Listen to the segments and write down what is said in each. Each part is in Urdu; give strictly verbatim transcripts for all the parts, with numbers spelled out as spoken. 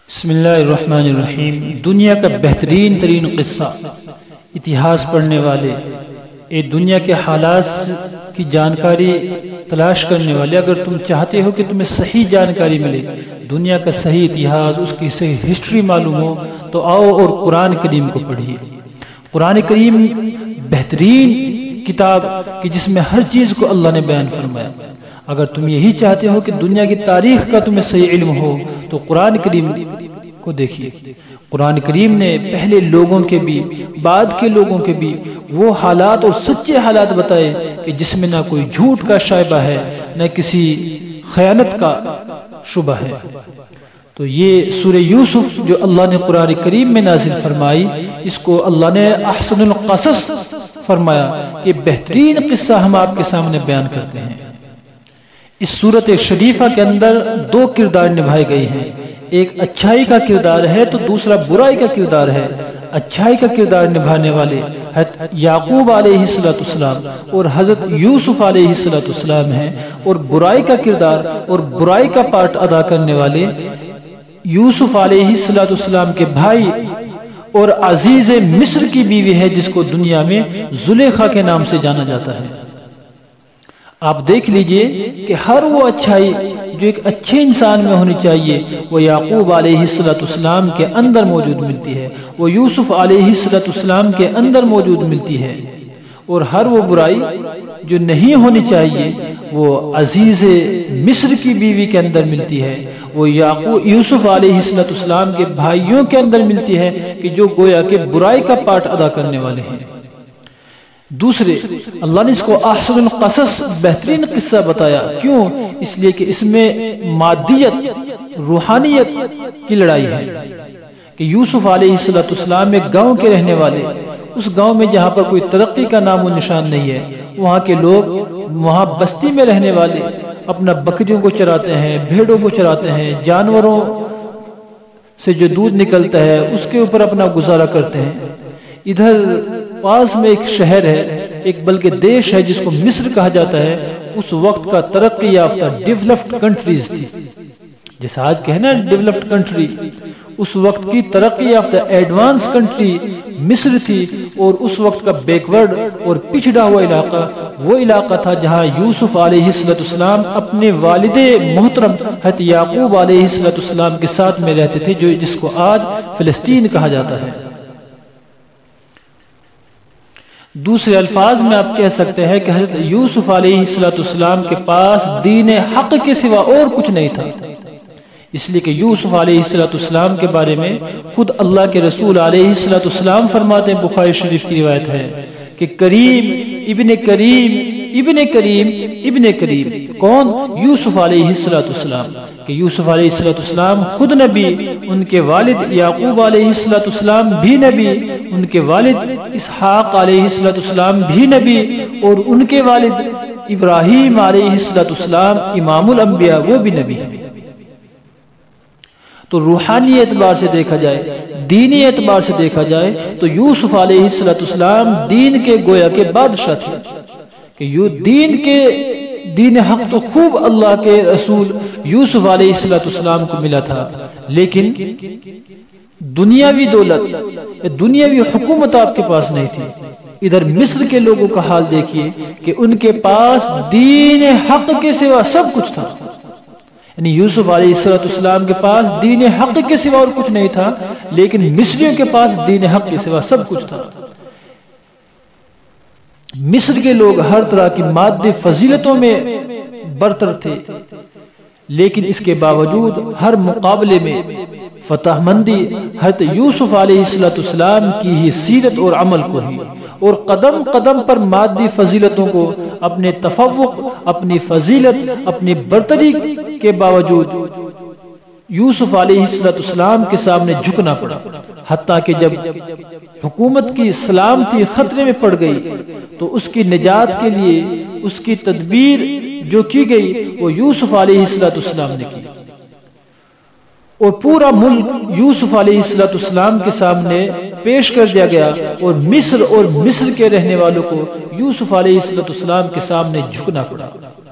بسم اللہ الرحمن الرحیم۔ دنیا کا بہترین ترین قصہ اتہاس پڑھنے والے، اے دنیا کے حالات کی جانکاری تلاش کرنے والے، اگر تم چاہتے ہو کہ تمہیں صحیح جانکاری ملے، دنیا کا صحیح اتہاس، اس کی صحیح ہسٹری معلوم ہو، تو آؤ اور قرآن کریم کو پڑھیے۔ قرآن کریم بہترین کتاب کہ جس میں ہر چیز کو اللہ نے بیان فرمایا۔ اگر تم یہی چاہتے ہو کہ دنیا کی تاریخ کا تمہیں صحیح علم ہو تو قرآن کریم کو دیکھیے۔ قرآن کریم نے پہلے لوگوں کے بھی بعد کے لوگوں کے بھی وہ حالات اور سچے حالات بتائے کہ جس میں نہ کوئی جھوٹ کا شائبہ ہے، نہ کسی خیانت کا شبہ ہے۔ تو یہ سورہ یوسف جو اللہ نے قرآن کریم میں نازل فرمائی، اس کو اللہ نے احسن القصص فرمایا۔ یہ بہترین قصہ ہم آپ کے سامنے بیان کرتے ہیں۔ اس صورت شریفہ کے اندر دو کردار نبھائے گئے ہیں، ایک اچھائی کا کردار ہے تو دوسرا برائی کا کردار ہے۔ اچھائی کا کردار نبھانے والے حضرت یعقوب علیہ السلام اور حضرت یوسف علیہ السلام ہیں، اور برائی کا کردار اور برائی کا پارٹ ادا کرنے والے یوسف علیہ السلام کے بھائی اور عزیز مصر کی بیوی ہے، جس کو دنیا میں زلیخا کے نام سے جانا جاتا ہے۔ آپ دیکھ لیجئے کہ ہر وہ اچھائی جو ایک اچھے انسان میں ہونی چاہیے وہ یعقوب علیہ السلام کے اندر موجود ملتی ہے، وہ یوسف علیہ السلام کے اندر موجود ملتی ہے، اور ہر وہ برائی جو نہیں ہونی چاہیے وہ عزیز مصر کی بیوی کے اندر ملتی ہے، وہ یعقوب یوسف علیہ السلام کے بھائیوں کے اندر ملتی ہے کہ جو گویا کہ برائی کا پارٹ ادا کرنے والے ہیں۔ دوسرے، اللہ نے اس کو احسن القصص بہترین قصہ بتایا، کیوں؟ اس لیے کہ اس میں مادیت روحانیت کی لڑائی ہے کہ یوسف علیہ السلام ایک گاؤں کے رہنے والے، اس گاؤں میں جہاں پر کوئی ترقی کا نام و نشان نہیں ہے، وہاں کے لوگ وہاں بستی میں رہنے والے اپنا بکریوں کو چراتے ہیں، بھیڑوں کو چراتے ہیں، جانوروں سے جو دودھ نکلتا ہے اس کے اوپر اپنا گزارا کرتے ہیں۔ ادھر پاس میں ایک شہر ہے، ایک بلکہ دیش ہے جس کو مصر کہا جاتا ہے، اس وقت کا ترقی یافتہ ڈیولپڈ کنٹریز تھی، جیسے آج کہنا ڈیولپڈ کنٹری، اس وقت کی ترقی یافتہ ایڈوانس کنٹری مصر تھی، اور اس وقت کا بیکورڈ اور پچھڑا ہوا علاقہ وہ علاقہ تھا جہاں یوسف علیہ السلام اپنے والد محترم حضرت یعقوب علیہ السلام کے ساتھ میں رہتے تھے، جو جس کو آج فلسطین کہا جاتا ہے۔ دوسرے الفاظ میں آپ کہہ سکتے ہیں کہ حضرت یوسف علیہ السلام کے پاس دین حق کے سوا اور کچھ نہیں تھا، اس لیے کہ یوسف علیہ السلام کے بارے میں خود اللہ کے رسول علیہ السلام فرماتے ہیں، بخاری شریف کی روایت ہے کہ کریم ابن کریم ابن کریم ابن کریم کون؟ یوسف علیہ السلام، کہ یوسف علیہ السلام خود نبی، ان کے والد یعقوب علیہ السلام بھی نبی، ان کے والد اسحاق علیہ السلام بھی نبی، اور ان کے والد ابراہیم علیہ السلام امام الانبیاء وہ بھی نبی ہیں۔ تو روحانی اعتبار سے دیکھا جائے، دینی اعتبار سے دیکھا جائے تو یوسف علیہ السلام دین کے گویا کے بادشاہ تھے، کہ یہ دین کے دین حق تو خوب اللہ کے رسول یوسف علیہ السلام کو ملا تھا، لیکن دنیاوی دولت دنیاوی حکومت آپ کے پاس نہیں تھی۔ ادھر مصر کے لوگوں کا حال دیکھیے کہ ان کے پاس دین حق کے سوا سب کچھ تھا، یعنی یوسف علیہ السلام کے پاس دین حق کے سوا اور کچھ نہیں تھا، لیکن مصریوں کے پاس دین حق کے سوا سب کچھ تھا۔ مصر کے لوگ ہر طرح کی مادی فضیلتوں میں برتر تھے، لیکن اس کے باوجود ہر مقابلے میں فتح مندی حضرت یوسف علیہ السلام کی ہی سیرت اور عمل کو ہی، اور قدم قدم پر مادی فضیلتوں کو اپنے تفوق، اپنی فضیلت، اپنی برتری کے باوجود یوسف علیہ السلام کے سامنے جھکنا پڑا، حتیٰ کہ جب حکومت کی سلامتی خطرے میں پڑ گئی تو اس کی نجات کے لیے اس کی تدبیر جو کی گئی وہ یوسف علیہ السلام نے کی، اور پورا ملک یوسف علیہ السلام کے سامنے پیش کر دیا گیا، اور مصر اور مصر کے رہنے والوں کو یوسف علیہ السلام کے سامنے جھکنا پڑا۔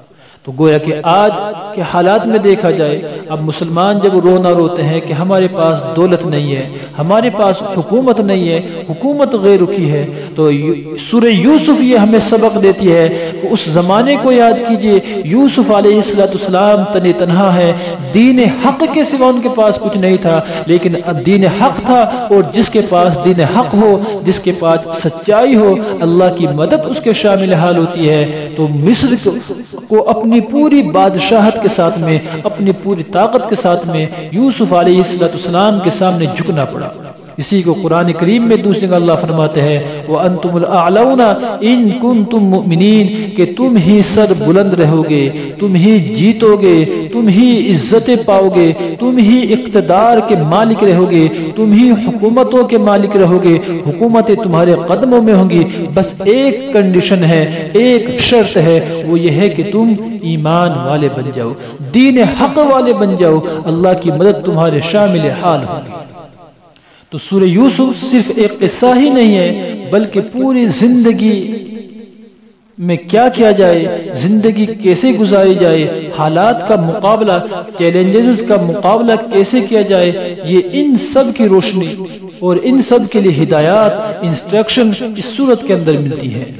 تو گویا کہ آج کے حالات میں دیکھا جائے، اب مسلمان جب رونا روتے ہیں کہ ہمارے پاس دولت نہیں ہے، ہمارے پاس حکومت نہیں ہے، حکومت غیر رخی ہے، تو سورہ یوسف یہ ہمیں سبق دیتی ہے کہ اس زمانے کو یاد کیجئے، یوسف علیہ السلام تن تنہا ہے، دین حق کے سوا ان کے پاس کچھ نہیں تھا، لیکن دین حق تھا، اور جس کے پاس دین حق ہو، جس کے پاس سچائی ہو، اللہ کی مدد اس کے شامل حال ہوتی ہے۔ تو مصر کو اپنی پوری بادشاہت کے ساتھ میں، اپنی پوری طاقت کے ساتھ میں یوسف علیہ السلام کے سامنے جھکنا پڑا۔ اسی کو قرآن کریم میں دوسری جگہ اللہ فرماتے ہیں وَأَنْتُمُ الْأَعْلَوْنَ إِن كُنتُم مُؤْمِنِينَ، کہ تم ہی سر بلند رہو گے، تم ہی جیتو گے، تم ہی عزتیں پاؤ گے، تم ہی اقتدار کے مالک رہو گے، تم ہی حکومتوں کے مالک رہو گے، حکومتیں تمہارے قدموں میں ہوں گی، بس ایک کنڈیشن ہے، ایک شرط ہے، وہ یہ ہے کہ تم ایمان والے بن جاؤ، دین حق والے بن جاؤ، اللہ کی مدد تمہارے شامل حال ہوگی۔ تو سورہ یوسف صرف ایک قصہ ہی نہیں ہے، بلکہ پوری زندگی میں کیا کیا جائے، زندگی کیسے گزاری جائے، حالات کا مقابلہ، چیلنجز کا مقابلہ کیسے کیا جائے، یہ ان سب کی روشنی اور ان سب کے لیے ہدایات، انسٹرکشن اس صورت کے اندر ملتی ہے۔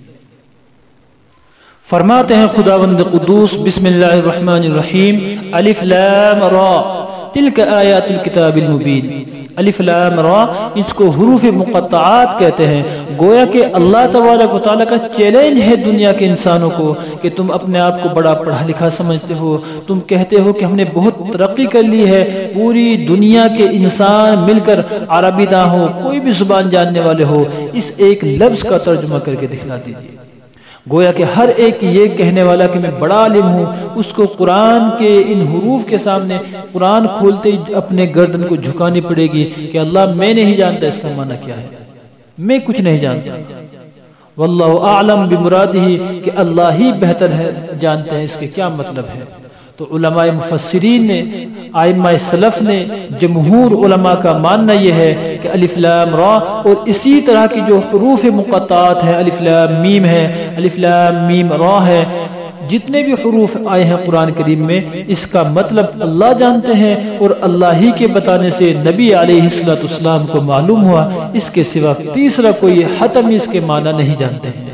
فرماتے ہیں خداوند قدوس بسم اللہ الرحمن الرحیم الف لام را تلک آیات الکتاب المبین۔ الف لام را اس کو حروف مقطعات کہتے ہیں، گویا کہ اللہ تبارک و تعالیٰ کا چیلنج ہے دنیا کے انسانوں کو کہ تم اپنے آپ کو بڑا پڑھا لکھا سمجھتے ہو، تم کہتے ہو کہ ہم نے بہت ترقی کر لی ہے، پوری دنیا کے انسان مل کر عربی داں ہو، کوئی بھی زبان جاننے والے ہو، اس ایک لفظ کا ترجمہ کر کے دکھلا دیجیے۔ گویا کہ ہر ایک یہ کہنے والا کہ میں بڑا عالم ہوں، اس کو قرآن کے ان حروف کے سامنے قرآن کھولتے ہی اپنے گردن کو جھکانی پڑے گی کہ اللہ میں نہیں جانتا اس کا معنی کیا ہے، میں کچھ نہیں جانتا، واللہ اعلم بمرادہ، کہ اللہ ہی بہتر ہے جانتے ہیں اس کے کیا مطلب ہے۔ تو علماء مفسرین نے، ائمہ سلف نے، جمہور علماء کا ماننا یہ ہے کہ الف لام را اور اسی طرح کی جو حروف مقطعات ہیں، الف لام میم ہے، الف لام میم را ہے، جتنے بھی حروف آئے ہیں قرآن کریم میں، اس کا مطلب اللہ جانتے ہیں، اور اللہ ہی کے بتانے سے نبی علیہ السلام کو معلوم ہوا، اس کے سوا تیسرا کوئی حتمی اس کے معنی نہیں جانتے ہیں۔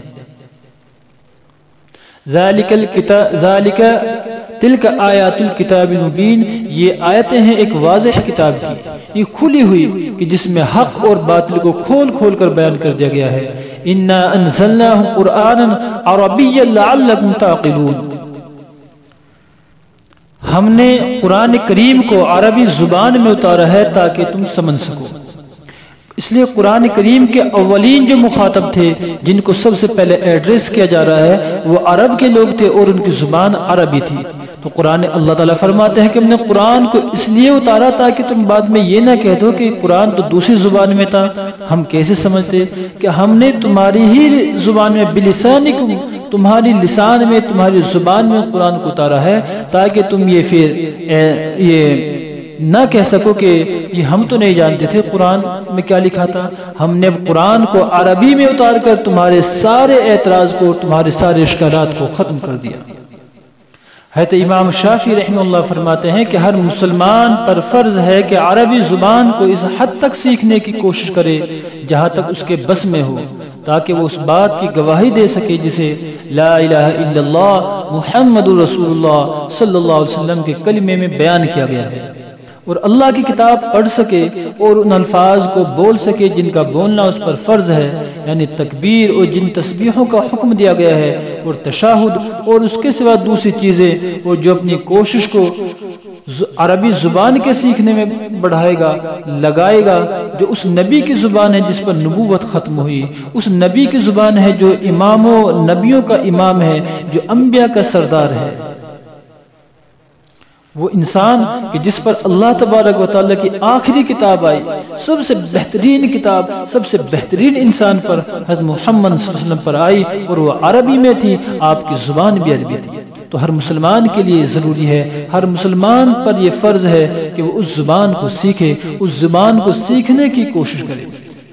ذالک الکتاب ذالک تلک آیات الکتاب المبین، یہ آیتیں ہیں ایک واضح کتاب کی، یہ کھلی ہوئی کہ جس میں حق اور باطل کو کھول کھول کر بیان کر دیا گیا ہے۔ انا انزلناہ قرآنا عربیا لعلکم تعقلون، ہم نے قرآن کریم کو عربی زبان میں اتارا ہے تاکہ تم سمجھ سکو۔ اس لیے قرآن کریم کے اولین جو مخاطب تھے، جن کو سب سے پہلے ایڈریس کیا جا رہا ہے، وہ عرب کے لوگ تھے اور ان کی زبان عربی تھی۔ تو قرآن اللہ تعالیٰ فرماتے ہیں کہ ہم نے قرآن کو اس لیے اتارا تاکہ تم بعد میں یہ نہ کہہ دو کہ قرآن تو دوسری زبان میں تھا، ہم کیسے سمجھتے، کہ ہم نے تمہاری ہی زبان میں بلسانکم، تمہاری لسان میں، تمہاری زبان میں قرآن کو اتارا ہے تاکہ تم یہ پھر یہ نہ کہہ سکو کہ یہ ہم تو نہیں جانتے تھے قرآن میں کیا لکھا تھا، ہم نے قرآن کو عربی میں اتار کر تمہارے سارے اعتراض کو، تمہارے سارے اشکالات کو ختم کر دیا۔ حضرت امام شافعی رحمہ اللہ فرماتے ہیں کہ ہر مسلمان پر فرض ہے کہ عربی زبان کو اس حد تک سیکھنے کی کوشش کرے جہاں تک اس کے بس میں ہو، تاکہ وہ اس بات کی گواہی دے سکے جسے لا الہ الا اللہ محمد رسول اللہ صلی اللہ علیہ وسلم کے کلمے میں بیان کیا گیا ہے، اور اللہ کی کتاب پڑھ سکے اور ان الفاظ کو بول سکے جن کا بولنا اس پر فرض ہے، یعنی تکبیر اور جن تسبیحوں کا حکم دیا گیا ہے، اور تشہد اور اس کے سوا دوسری چیزیں، اور جو اپنی کوشش کو عربی زبان کے سیکھنے میں بڑھائے گا، لگائے گا، جو اس نبی کی زبان ہے جس پر نبوت ختم ہوئی، اس نبی کی زبان ہے جو اماموں نبیوں کا امام ہے، جو انبیاء کا سردار ہے، وہ انسان کہ جس پر اللہ تبارک و تعالیٰ کی آخری کتاب آئی، سب سے بہترین کتاب، سب سے بہترین انسان پر حضرت محمد صلی اللہ علیہ وسلم پر آئی، اور وہ عربی میں تھی، آپ کی زبان بھی عربی تھی۔ تو ہر مسلمان کے لیے ضروری ہے، ہر مسلمان پر یہ فرض ہے کہ وہ اس زبان کو سیکھے، اس زبان کو سیکھنے کی کوشش کرے۔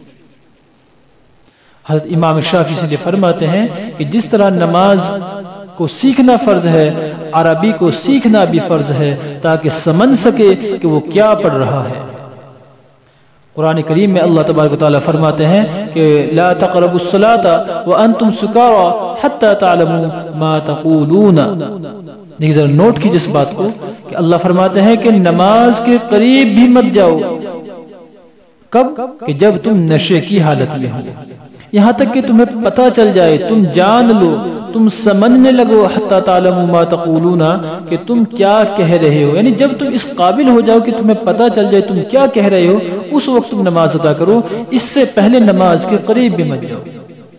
حضرت امام شافعی سے فرماتے ہیں کہ جس طرح نماز کو سیکھنا فرض ہے، عربی کو سیکھنا بھی فرض ہے تاکہ سمجھ سکے کہ وہ کیا پڑھ رہا ہے۔ قرآن کریم میں اللہ تبارک و تعالیٰ فرماتے ہیں کہ لا تقربوا الصلاة وانتم سکارى حتى تعلموا ما تقولون۔ دیکھیں ذرا نوٹ کی جس بات کو کہ اللہ فرماتے ہیں کہ نماز کے قریب بھی مت جاؤ۔ کب؟ کہ جب تم نشے کی حالت میں ہو، یہاں تک کہ تمہیں پتہ چل جائے، تم جان لو، تم سمجھنے لگو حتی تعلموا ما تقولون، کہ تم کیا کہہ رہے ہو، یعنی جب تم اس قابل ہو جاؤ کہ تمہیں پتہ چل جائے تم کیا کہہ رہے ہو، اس وقت تم نماز ادا کرو، اس سے پہلے نماز کے قریب بھی مت جاؤ۔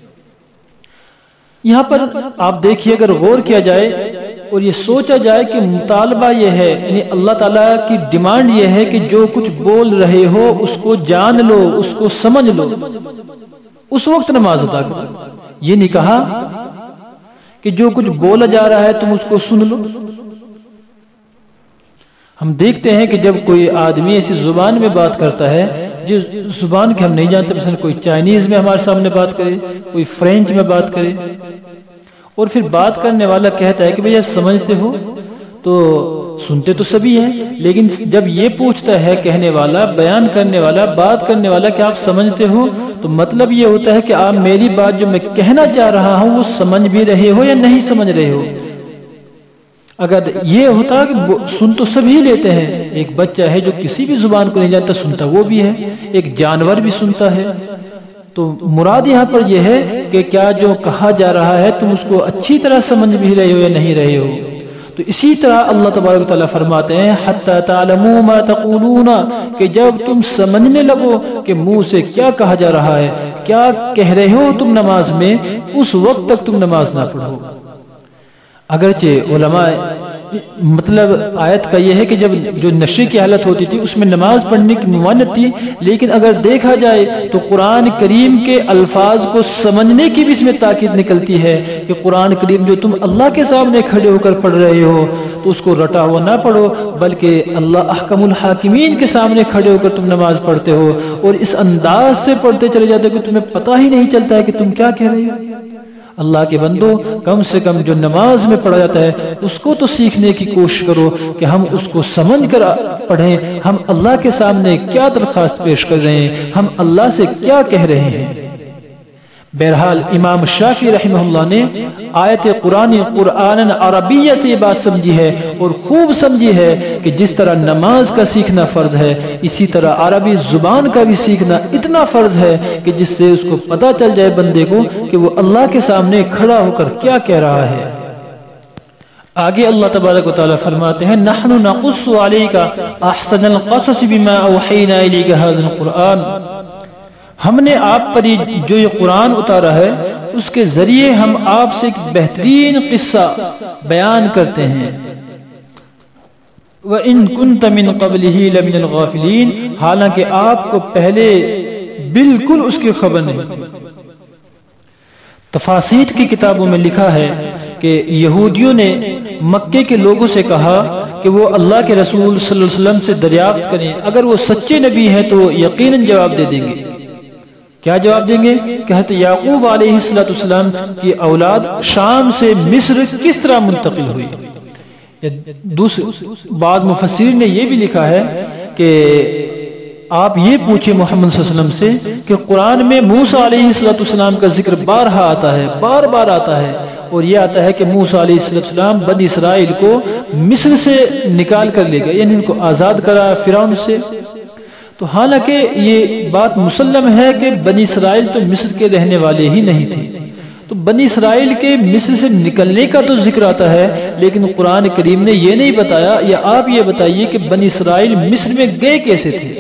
یہاں پر آپ دیکھیے اگر غور کیا جائے اور یہ سوچا جائے کہ مطالبہ یہ ہے، یعنی اللہ تعالیٰ کی ڈیمانڈ یہ ہے کہ جو کچھ بول رہے ہو اس کو جان لو، اس کو سمجھ لو، اس وقت نماز ادا کرو۔ یہ نہیں کہا کہ جو کچھ بولا جا رہا ہے تم اس کو سن لو۔ ہم دیکھتے ہیں کہ جب کوئی آدمی ایسی زبان میں بات کرتا ہے جس زبان کے ہم نہیں جانتے، مثلا کوئی چائنیز میں ہمارے سامنے بات کرے، کوئی فرینچ میں بات کرے، اور پھر بات کرنے والا کہتا ہے کہ بھئی آپ سمجھتے ہو، تو سنتے تو سبھی ہیں، لیکن جب یہ پوچھتا ہے کہنے والا، بیان کرنے والا، بات کرنے والا کہ آپ سمجھتے ہو، تو مطلب یہ ہوتا ہے کہ آپ میری بات جو میں کہنا چاہ رہا ہوں وہ سمجھ بھی رہے ہو یا نہیں سمجھ رہے ہو۔ اگر یہ ہوتا کہ سن تو سبھی لیتے ہیں، ایک بچہ ہے جو کسی بھی زبان کو نہیں جانتا سنتا وہ بھی ہے، ایک جانور بھی سنتا ہے، تو مراد یہاں پر یہ ہے کہ کیا جو کہا جا رہا ہے تم اس کو اچھی طرح سمجھ بھی رہے ہو یا نہیں رہے ہو۔ تو اسی طرح اللہ تبارک و تعالیٰ فرماتے ہیں حتی تعلموا ما تقولون، کہ جب تم سمجھنے لگو کہ منہ سے کیا کہا جا رہا ہے، کیا کہہ رہے ہو تم نماز میں، اس وقت تک تم نماز نہ پڑھو۔ اگرچہ علماء مطلب آیت کا یہ ہے کہ جب جو نشے کی حالت ہوتی تھی اس میں نماز پڑھنے کی ممانعت تھی، لیکن اگر دیکھا جائے تو قرآن کریم کے الفاظ کو سمجھنے کی بھی اس میں تاکید نکلتی ہے کہ قرآن کریم جو تم اللہ کے سامنے کھڑے ہو کر پڑھ رہے ہو تو اس کو رٹا ہوا نہ پڑھو، بلکہ اللہ احکم الحاکمین کے سامنے کھڑے ہو کر تم نماز پڑھتے ہو، اور اس انداز سے پڑھتے چلے جاتے ہو کہ تمہیں پتہ ہی نہیں چلتا ہے کہ تم کیا کہہ رہے ہو۔ اللہ کے بندو، کم سے کم جو نماز میں پڑھا جاتا ہے اس کو تو سیکھنے کی کوشش کرو کہ ہم اس کو سمجھ کر پڑھیں، ہم اللہ کے سامنے کیا درخواست پیش کر رہے ہیں، ہم اللہ سے کیا کہہ رہے ہیں۔ بہرحال امام شافعی رحمہ اللہ نے آیت قرآن قرآن عربیہ سے یہ بات سمجھی ہے اور خوب سمجھی ہے کہ جس طرح نماز کا سیکھنا فرض ہے، اسی طرح عربی زبان کا بھی سیکھنا اتنا فرض ہے کہ جس سے اس کو پتہ چل جائے بندے کو کہ وہ اللہ کے سامنے کھڑا ہو کر کیا کہہ رہا ہے۔ آگے اللہ تبارک و تعالیٰ فرماتے ہیں نحن نقص علیک احسن القصص بما اوحینا الیک ھذا القرآن، ہم نے آپ پر جو یہ قرآن اتارا ہے اس کے ذریعے ہم آپ سے ایک بہترین قصہ بیان کرتے ہیں۔ وَإِن كُنْتَ مِن قَبْلِهِ لَمِنَ الْغَافِلِينَ، حالانکہ آپ کو پہلے بالکل اس کی خبر نہیں تھی۔ تفاسیر کی کتابوں میں لکھا ہے کہ یہودیوں نے مکے کے لوگوں سے کہا کہ وہ اللہ کے رسول صلی اللہ علیہ وسلم سے دریافت کریں، اگر وہ سچے نبی ہیں تو یقیناً جواب دے دیں گے۔ کیا جواب دیں گے کہ حضرت یعقوب علیہ السلام کی اولاد شام سے مصر کس طرح منتقل ہوئی۔ دوسرے بعض مفسرین نے یہ بھی لکھا ہے کہ آپ یہ پوچھیں محمد صلی اللہ علیہ وسلم سے کہ قرآن میں موسیٰ علیہ السلام کا ذکر بارہا آتا ہے، بار بار آتا ہے، اور یہ آتا ہے کہ موسیٰ علیہ السلام بنی اسرائیل کو مصر سے نکال کر لے گئے، یعنی ان کو آزاد کرا فرعون سے۔ تو حالانکہ یہ بات مسلم ہے کہ بنی اسرائیل تو مصر کے رہنے والے ہی نہیں تھے، تو بنی اسرائیل کے مصر سے نکلنے کا تو ذکر آتا ہے، لیکن قرآن کریم نے یہ نہیں بتایا، یا آپ یہ بتائیے کہ بنی اسرائیل مصر میں گئے کیسے تھے۔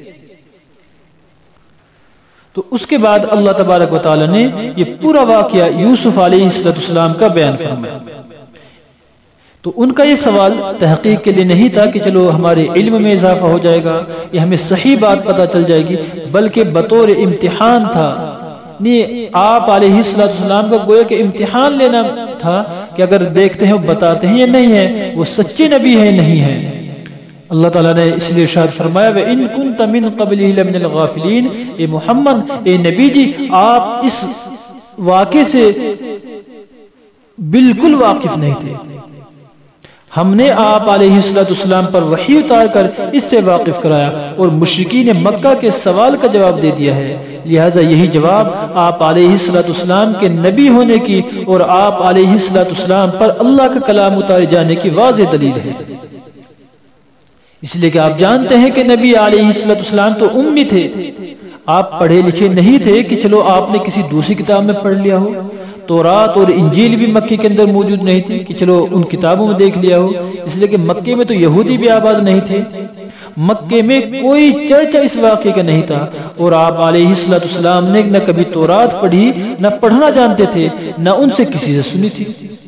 تو اس کے بعد اللہ تبارک و تعالی نے یہ پورا واقعہ یوسف علیہ السلام کا بیان فرمایا۔ تو ان کا یہ سوال تحقیق کے لیے نہیں تھا کہ چلو ہمارے علم میں اضافہ ہو جائے گا یا ہمیں صحیح بات پتہ چل جائے گی، بلکہ بطور امتحان تھا۔ نہیں، آپ علیہ السلام کا گویا کہ امتحان لینا تھا کہ اگر دیکھتے ہیں وہ بتاتے ہیں یا نہیں ہیں، وہ سچے نبی ہیں نہیں ہیں۔ اللہ تعالیٰ نے اس لیے ارشاد فرمایا وَإِن كُنْتَ مِن قَبْلِهِ لَمِنَ الْغَافِلِينَ، اے محمد، اے نبی جی، آپ اس واقعے سے بالکل واقف نہیں تھے. ہم نے آپ علیہ السلام پر وحی اتار کر اس سے واقف کرایا اور مشرکین مکہ کے سوال کا جواب دے دیا ہے. لہذا یہی جواب آپ علیہ السلام کے نبی ہونے کی اور آپ علیہ السلام پر اللہ کا کلام اتارے جانے کی واضح دلیل ہے. اس لیے کہ آپ جانتے ہیں کہ نبی علیہ السلام تو امی تھے. آپ پڑھے لکھے نہیں تھے کہ چلو آپ نے کسی دوسری کتاب میں پڑھ لیا ہو. تورات اور انجیل بھی مکے کے اندر موجود نہیں تھی کہ چلو ان کتابوں میں دیکھ لیا ہو. اس لیے کہ مکے میں تو یہودی بھی آباد نہیں تھے. مکے میں کوئی چرچا اس واقعے کا نہیں تھا اور آپ علیہ السلام نے نہ کبھی تورات پڑھی نہ پڑھنا جانتے تھے نہ ان سے کسی سے سنی تھی.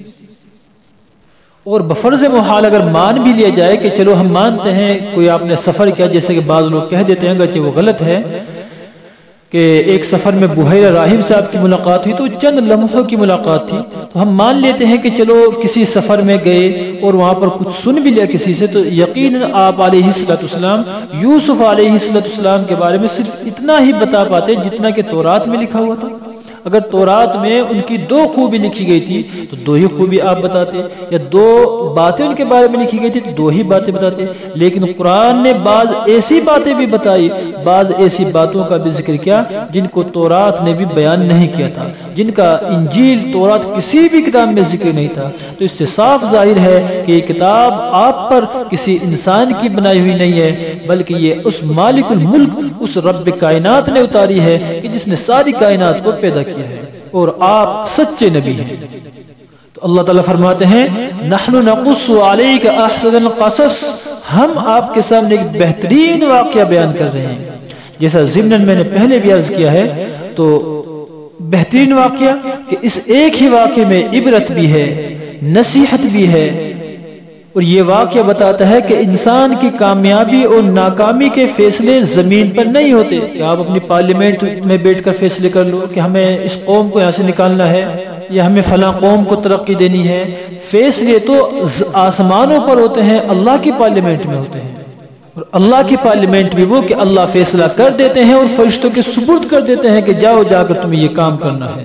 اور بفرض محال اگر مان بھی لیا جائے کہ چلو ہم مانتے ہیں کوئی آپ نے سفر کیا، جیسے کہ بعض لوگ کہہ دیتے ہیں اگرچہ وہ غلط ہے کہ ایک سفر میں بحیرہ راہب صاحب کی ملاقات ہوئی تو چند لمحوں کی ملاقات تھی، تو ہم مان لیتے ہیں کہ چلو کسی سفر میں گئے اور وہاں پر کچھ سن بھی لیا کسی سے، تو یقیناً آپ علیہ السلام یوسف علیہ السلام کے بارے میں صرف اتنا ہی بتا پاتے جتنا کہ تورات میں لکھا ہوا تھا. اگر تورات میں ان کی دو خوبی لکھی گئی تھی تو دو ہی خوبی آپ بتاتے، یا دو باتیں ان کے بارے میں لکھی گئی تھی تو دو ہی باتیں بتاتے. لیکن قرآن نے بعض ایسی باتیں بھی بتائی، بعض ایسی باتوں کا بھی ذکر کیا جن کو تورات نے بھی بیان نہیں کیا تھا، جن کا انجیل تورات کسی بھی کتاب میں ذکر نہیں تھا. تو اس سے صاف ظاہر ہے کہ یہ کتاب آپ پر کسی انسان کی بنائی ہوئی نہیں ہے، بلکہ یہ اس مالک الملک، اس رب کائنات نے اتاری ہے کہ جس نے ساری کائنات کو پیدا کیا ہے، اور آپ سچے نبی ہیں. تو اللہ تعالیٰ فرماتے ہیں نحن نقص علیک احسن القصص، ہم آپ کے سامنے ایک بہترین واقعہ بیان کر رہے ہیں. جیسا ضمناً میں نے پہلے بھی عرض کیا ہے، تو بہترین واقعہ کہ اس ایک ہی واقعے میں عبرت بھی ہے، نصیحت بھی ہے. اور یہ واقعہ بتاتا ہے کہ انسان کی کامیابی اور ناکامی کے فیصلے زمین پر نہیں ہوتے کہ آپ اپنی پارلیمنٹ میں بیٹھ کر فیصلے کر لو کہ ہمیں اس قوم کو یہاں سے نکالنا ہے یا ہمیں فلاں قوم کو ترقی دینی ہے. فیصلے تو آسمانوں پر ہوتے ہیں، اللہ کی پارلیمنٹ میں ہوتے ہیں. اور اللہ کی پارلیمنٹ بھی وہ کہ اللہ فیصلہ کر دیتے ہیں اور فرشتوں کے سپرد کر دیتے ہیں کہ جاؤ جا کر تمہیں یہ کام کرنا ہے.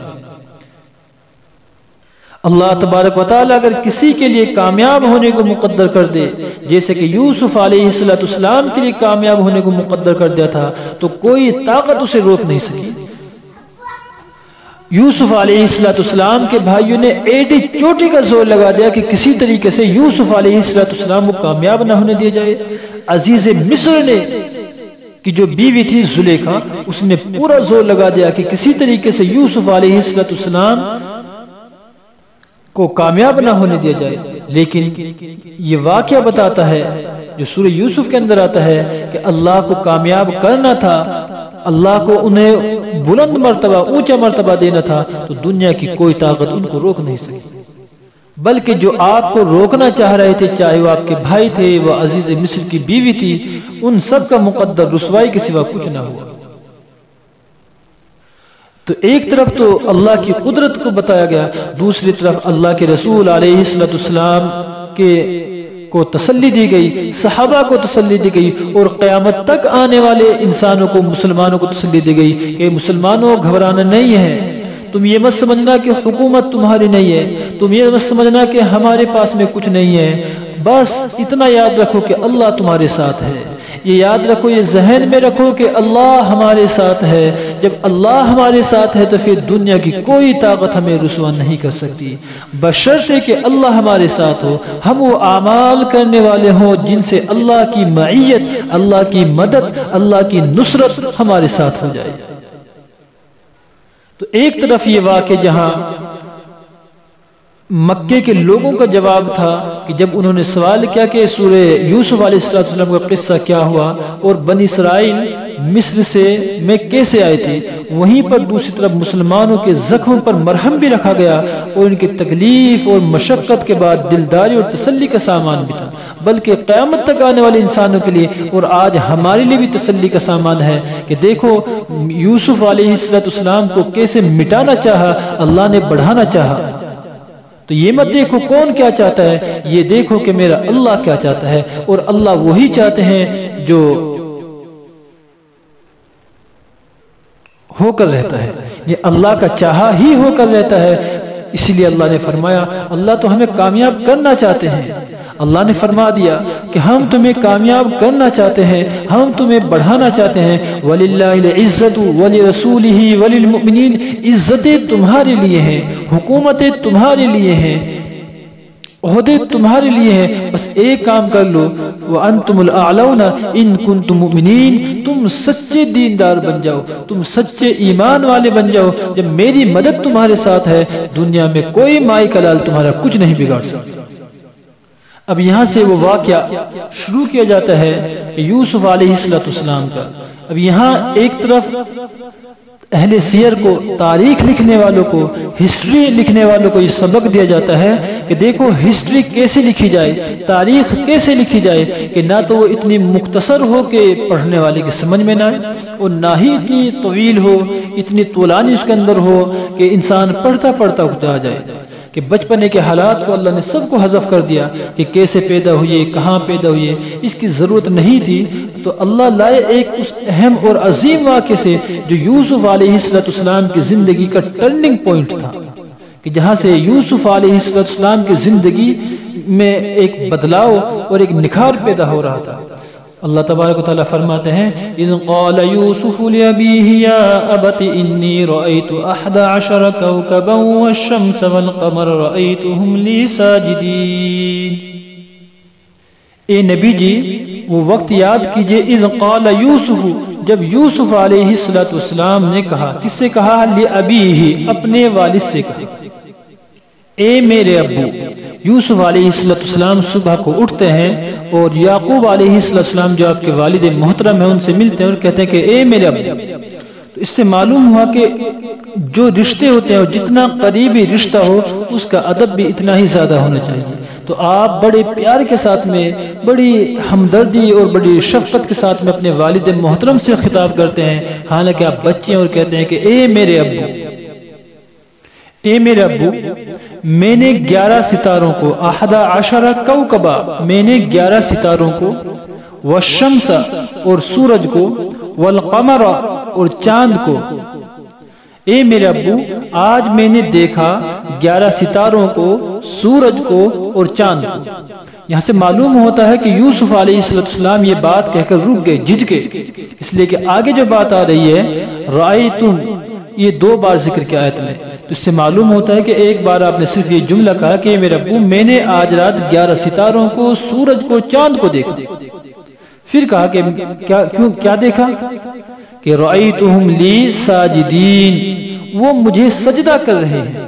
اللہ تبارک و تعالیٰ اگر کسی کے لیے کامیاب ہونے کو مقدر کر دے، جیسے کہ یوسف علیہ السلام کے لیے کامیاب ہونے کو مقدر کر دیا تھا، تو کوئی طاقت اسے روک نہیں سکی. یوسف علیہ السلام کے بھائیوں نے ایڈی چوٹی کا زور لگا دیا کہ کسی طریقے سے یوسف علیہ السلام کو کامیاب نہ ہونے دیا جائے. عزیز مصر نے کی جو بیوی تھی زلیخا، اس نے پورا زور لگا دیا کہ کسی طریقے سے یوسف علیہ السلام کو کامیاب نہ ہونے دیا جائے. لیکن یہ واقعہ بتاتا ہے جو سورہ یوسف کے اندر آتا ہے کہ اللہ کو کامیاب کرنا تھا، اللہ کو انہیں بلند مرتبہ، اونچا مرتبہ دینا تھا، تو دنیا کی کوئی طاقت ان کو روک نہیں سکی. بلکہ جو آپ کو روکنا چاہ رہے تھے، چاہے وہ آپ کے بھائی تھے، وہ عزیز مصر کی بیوی تھی، ان سب کا مقدر رسوائی کے سوا کچھ نہ ہوا. تو ایک طرف تو اللہ کی قدرت کو بتایا گیا، دوسری طرف اللہ کے رسول علیہ السلام کے کو تسلی دی گئی، صحابہ کو تسلی دی گئی، اور قیامت تک آنے والے انسانوں کو، مسلمانوں کو تسلی دی گئی کہ مسلمانوں گھبرانا نہیں ہے. تم یہ مت سمجھنا کہ حکومت تمہاری نہیں ہے، تم یہ مت سمجھنا کہ ہمارے پاس میں کچھ نہیں ہے. بس اتنا یاد رکھو کہ اللہ تمہارے ساتھ ہے. یہ یاد رکھو، یہ ذہن میں رکھو کہ اللہ ہمارے ساتھ ہے. جب اللہ ہمارے ساتھ ہے تو پھر دنیا کی کوئی طاقت ہمیں رسوا نہیں کر سکتی، بشرطے کہ اللہ ہمارے ساتھ ہو، ہم وہ اعمال کرنے والے ہوں جن سے اللہ کی معیت، اللہ کی مدد، اللہ کی نصرت ہمارے ساتھ ہو جائے. تو ایک طرف یہ واقعہ جہاں مکے کے لوگوں کا جواب تھا کہ جب انہوں نے سوال کیا کہ سورہ یوسف علیہ السلام کا قصہ کیا ہوا اور بنی اسرائیل مصر سے میں کیسے آئے تھے، وہیں پر دوسری طرف مسلمانوں کے زخموں پر مرہم بھی رکھا گیا اور ان کی تکلیف اور مشقت کے بعد دلداری اور تسلی کا سامان بھی تھا، بلکہ قیامت تک آنے والے انسانوں کے لیے اور آج ہمارے لیے بھی تسلی کا سامان ہے کہ دیکھو یوسف علیہ السلام کو کیسے مٹانا چاہا، اللہ نے بڑھانا چاہا. تو یہ مت دیکھو کون کیا چاہتا ہے، یہ دیکھو کہ میرا اللہ کیا چاہتا ہے، اور اللہ وہی چاہتے ہیں جو ہو کر رہتا ہے. یہ اللہ کا چاہا ہی ہو کر رہتا ہے. اسی لیے اللہ نے فرمایا اللہ تو ہمیں کامیاب کرنا چاہتے ہیں. اللہ نے فرما دیا کہ ہم تمہیں کامیاب کرنا چاہتے ہیں، ہم تمہیں بڑھانا چاہتے ہیں. وَلِلَّهِ الْعِزَّةُ وَلِرَسُولِهِ وَلِلْمُؤْمِنِينَ، عزتیں تمہارے لیے ہیں، حکومتیں تمہارے لیے ہیں، عہدے تمہارے لیے ہیں، بس ایک کام کر لو وَأَنْتُمُ الْأَعْلَوْنَ إِن كُنتُم مُؤْمِنِينَ، تم سچے دیندار بن جاؤ، تم سچے ایمان والے بن جاؤ. جب میری مدد تمہارے ساتھ ہے دنیا میں کوئی مائی کلال تمہارا کچھ نہیں بگاڑ سکتا. اب یہاں سے وہ واقعہ شروع کیا جاتا ہے یوسف علیہ السلام کا. اب یہاں ایک طرف اہل سیر کو، تاریخ لکھنے والوں کو، ہسٹری لکھنے والوں کو یہ سبق دیا جاتا ہے کہ دیکھو ہسٹری کیسے لکھی جائے، تاریخ کیسے لکھی جائے کہ نہ تو وہ اتنی مختصر ہو کہ پڑھنے والے کی سمجھ میں نہ آئے، اور نہ ہی اتنی طویل ہو، اتنی طولانی اس کے اندر ہو کہ انسان پڑھتا پڑھتا اٹھا جائے. کہ بچپنے کے حالات کو اللہ نے سب کو حذف کر دیا کہ کیسے پیدا ہوئے، کہاں پیدا ہوئے، اس کی ضرورت نہیں تھی. تو اللہ لائے ایک اس اہم اور عظیم واقعے سے جو یوسف علیہ السلام کی زندگی کا ٹرننگ پوائنٹ تھا، کہ جہاں سے یوسف علیہ السلام کی زندگی میں ایک بدلاؤ اور ایک نکھار پیدا ہو رہا تھا. اللہ تبارک و تعالیٰ فرماتے ہیں اذ قال یوسف لأبیہ یا ابت انی رأیت احد عشر کوکبا والشمس والقمر رأیتهم لی ساجدین. اے نبی جی وہ وقت یاد کیجئے اذ قال یوسف، جب یوسف علیہ السلام نے کہا، کس سے کہا؟ لأبیہ، اپنے والد سے کہا، اے میرے ابو. یوسف علیہ السلام صبح کو اٹھتے ہیں اور یعقوب علیہ السلام جو آپ کے والد محترم ہیں ان سے ملتے ہیں اور کہتے ہیں کہ اے میرے ابو. تو اس سے معلوم ہوا کہ جو رشتے ہوتے ہیں جتنا قریبی رشتہ ہو اس کا ادب بھی اتنا ہی زیادہ ہونا چاہیے. تو آپ بڑے پیار کے ساتھ میں، بڑی ہمدردی اور بڑی شفقت کے ساتھ میں اپنے والد محترم سے خطاب کرتے ہیں حالانکہ آپ بچے ہیں، اور کہتے ہیں کہ اے میرے ابو، اے میرے ابو میں نے گیارہ ستاروں کو، احد عشر کوکبا، میں نے گیارہ ستاروں کو، والشمس اور سورج کو، والقمر اور چاند کو، اے میرے ابو آج میں نے دیکھا گیارہ ستاروں کو، سورج کو اور چاند کو. یہاں سے معلوم ہوتا ہے کہ یوسف علیہ السلام یہ بات کہہ کر رک گئے، جھج گئے، اس لیے کہ آگے جو بات آ رہی ہے رأیتم، یہ دو بار ذکر کیا آیت میں. تو اس سے معلوم ہوتا ہے کہ ایک بار آپ نے صرف یہ جملہ کہا کہ میرے ابو میں نے آج رات گیارہ ستاروں کو، سورج کو، چاند کو دیکھا. پھر کہا کہ کیا کیوں کیا دیکھا؟ کہ رأیتہم لی ساجدین، وہ مجھے سجدہ کر رہے ہیں.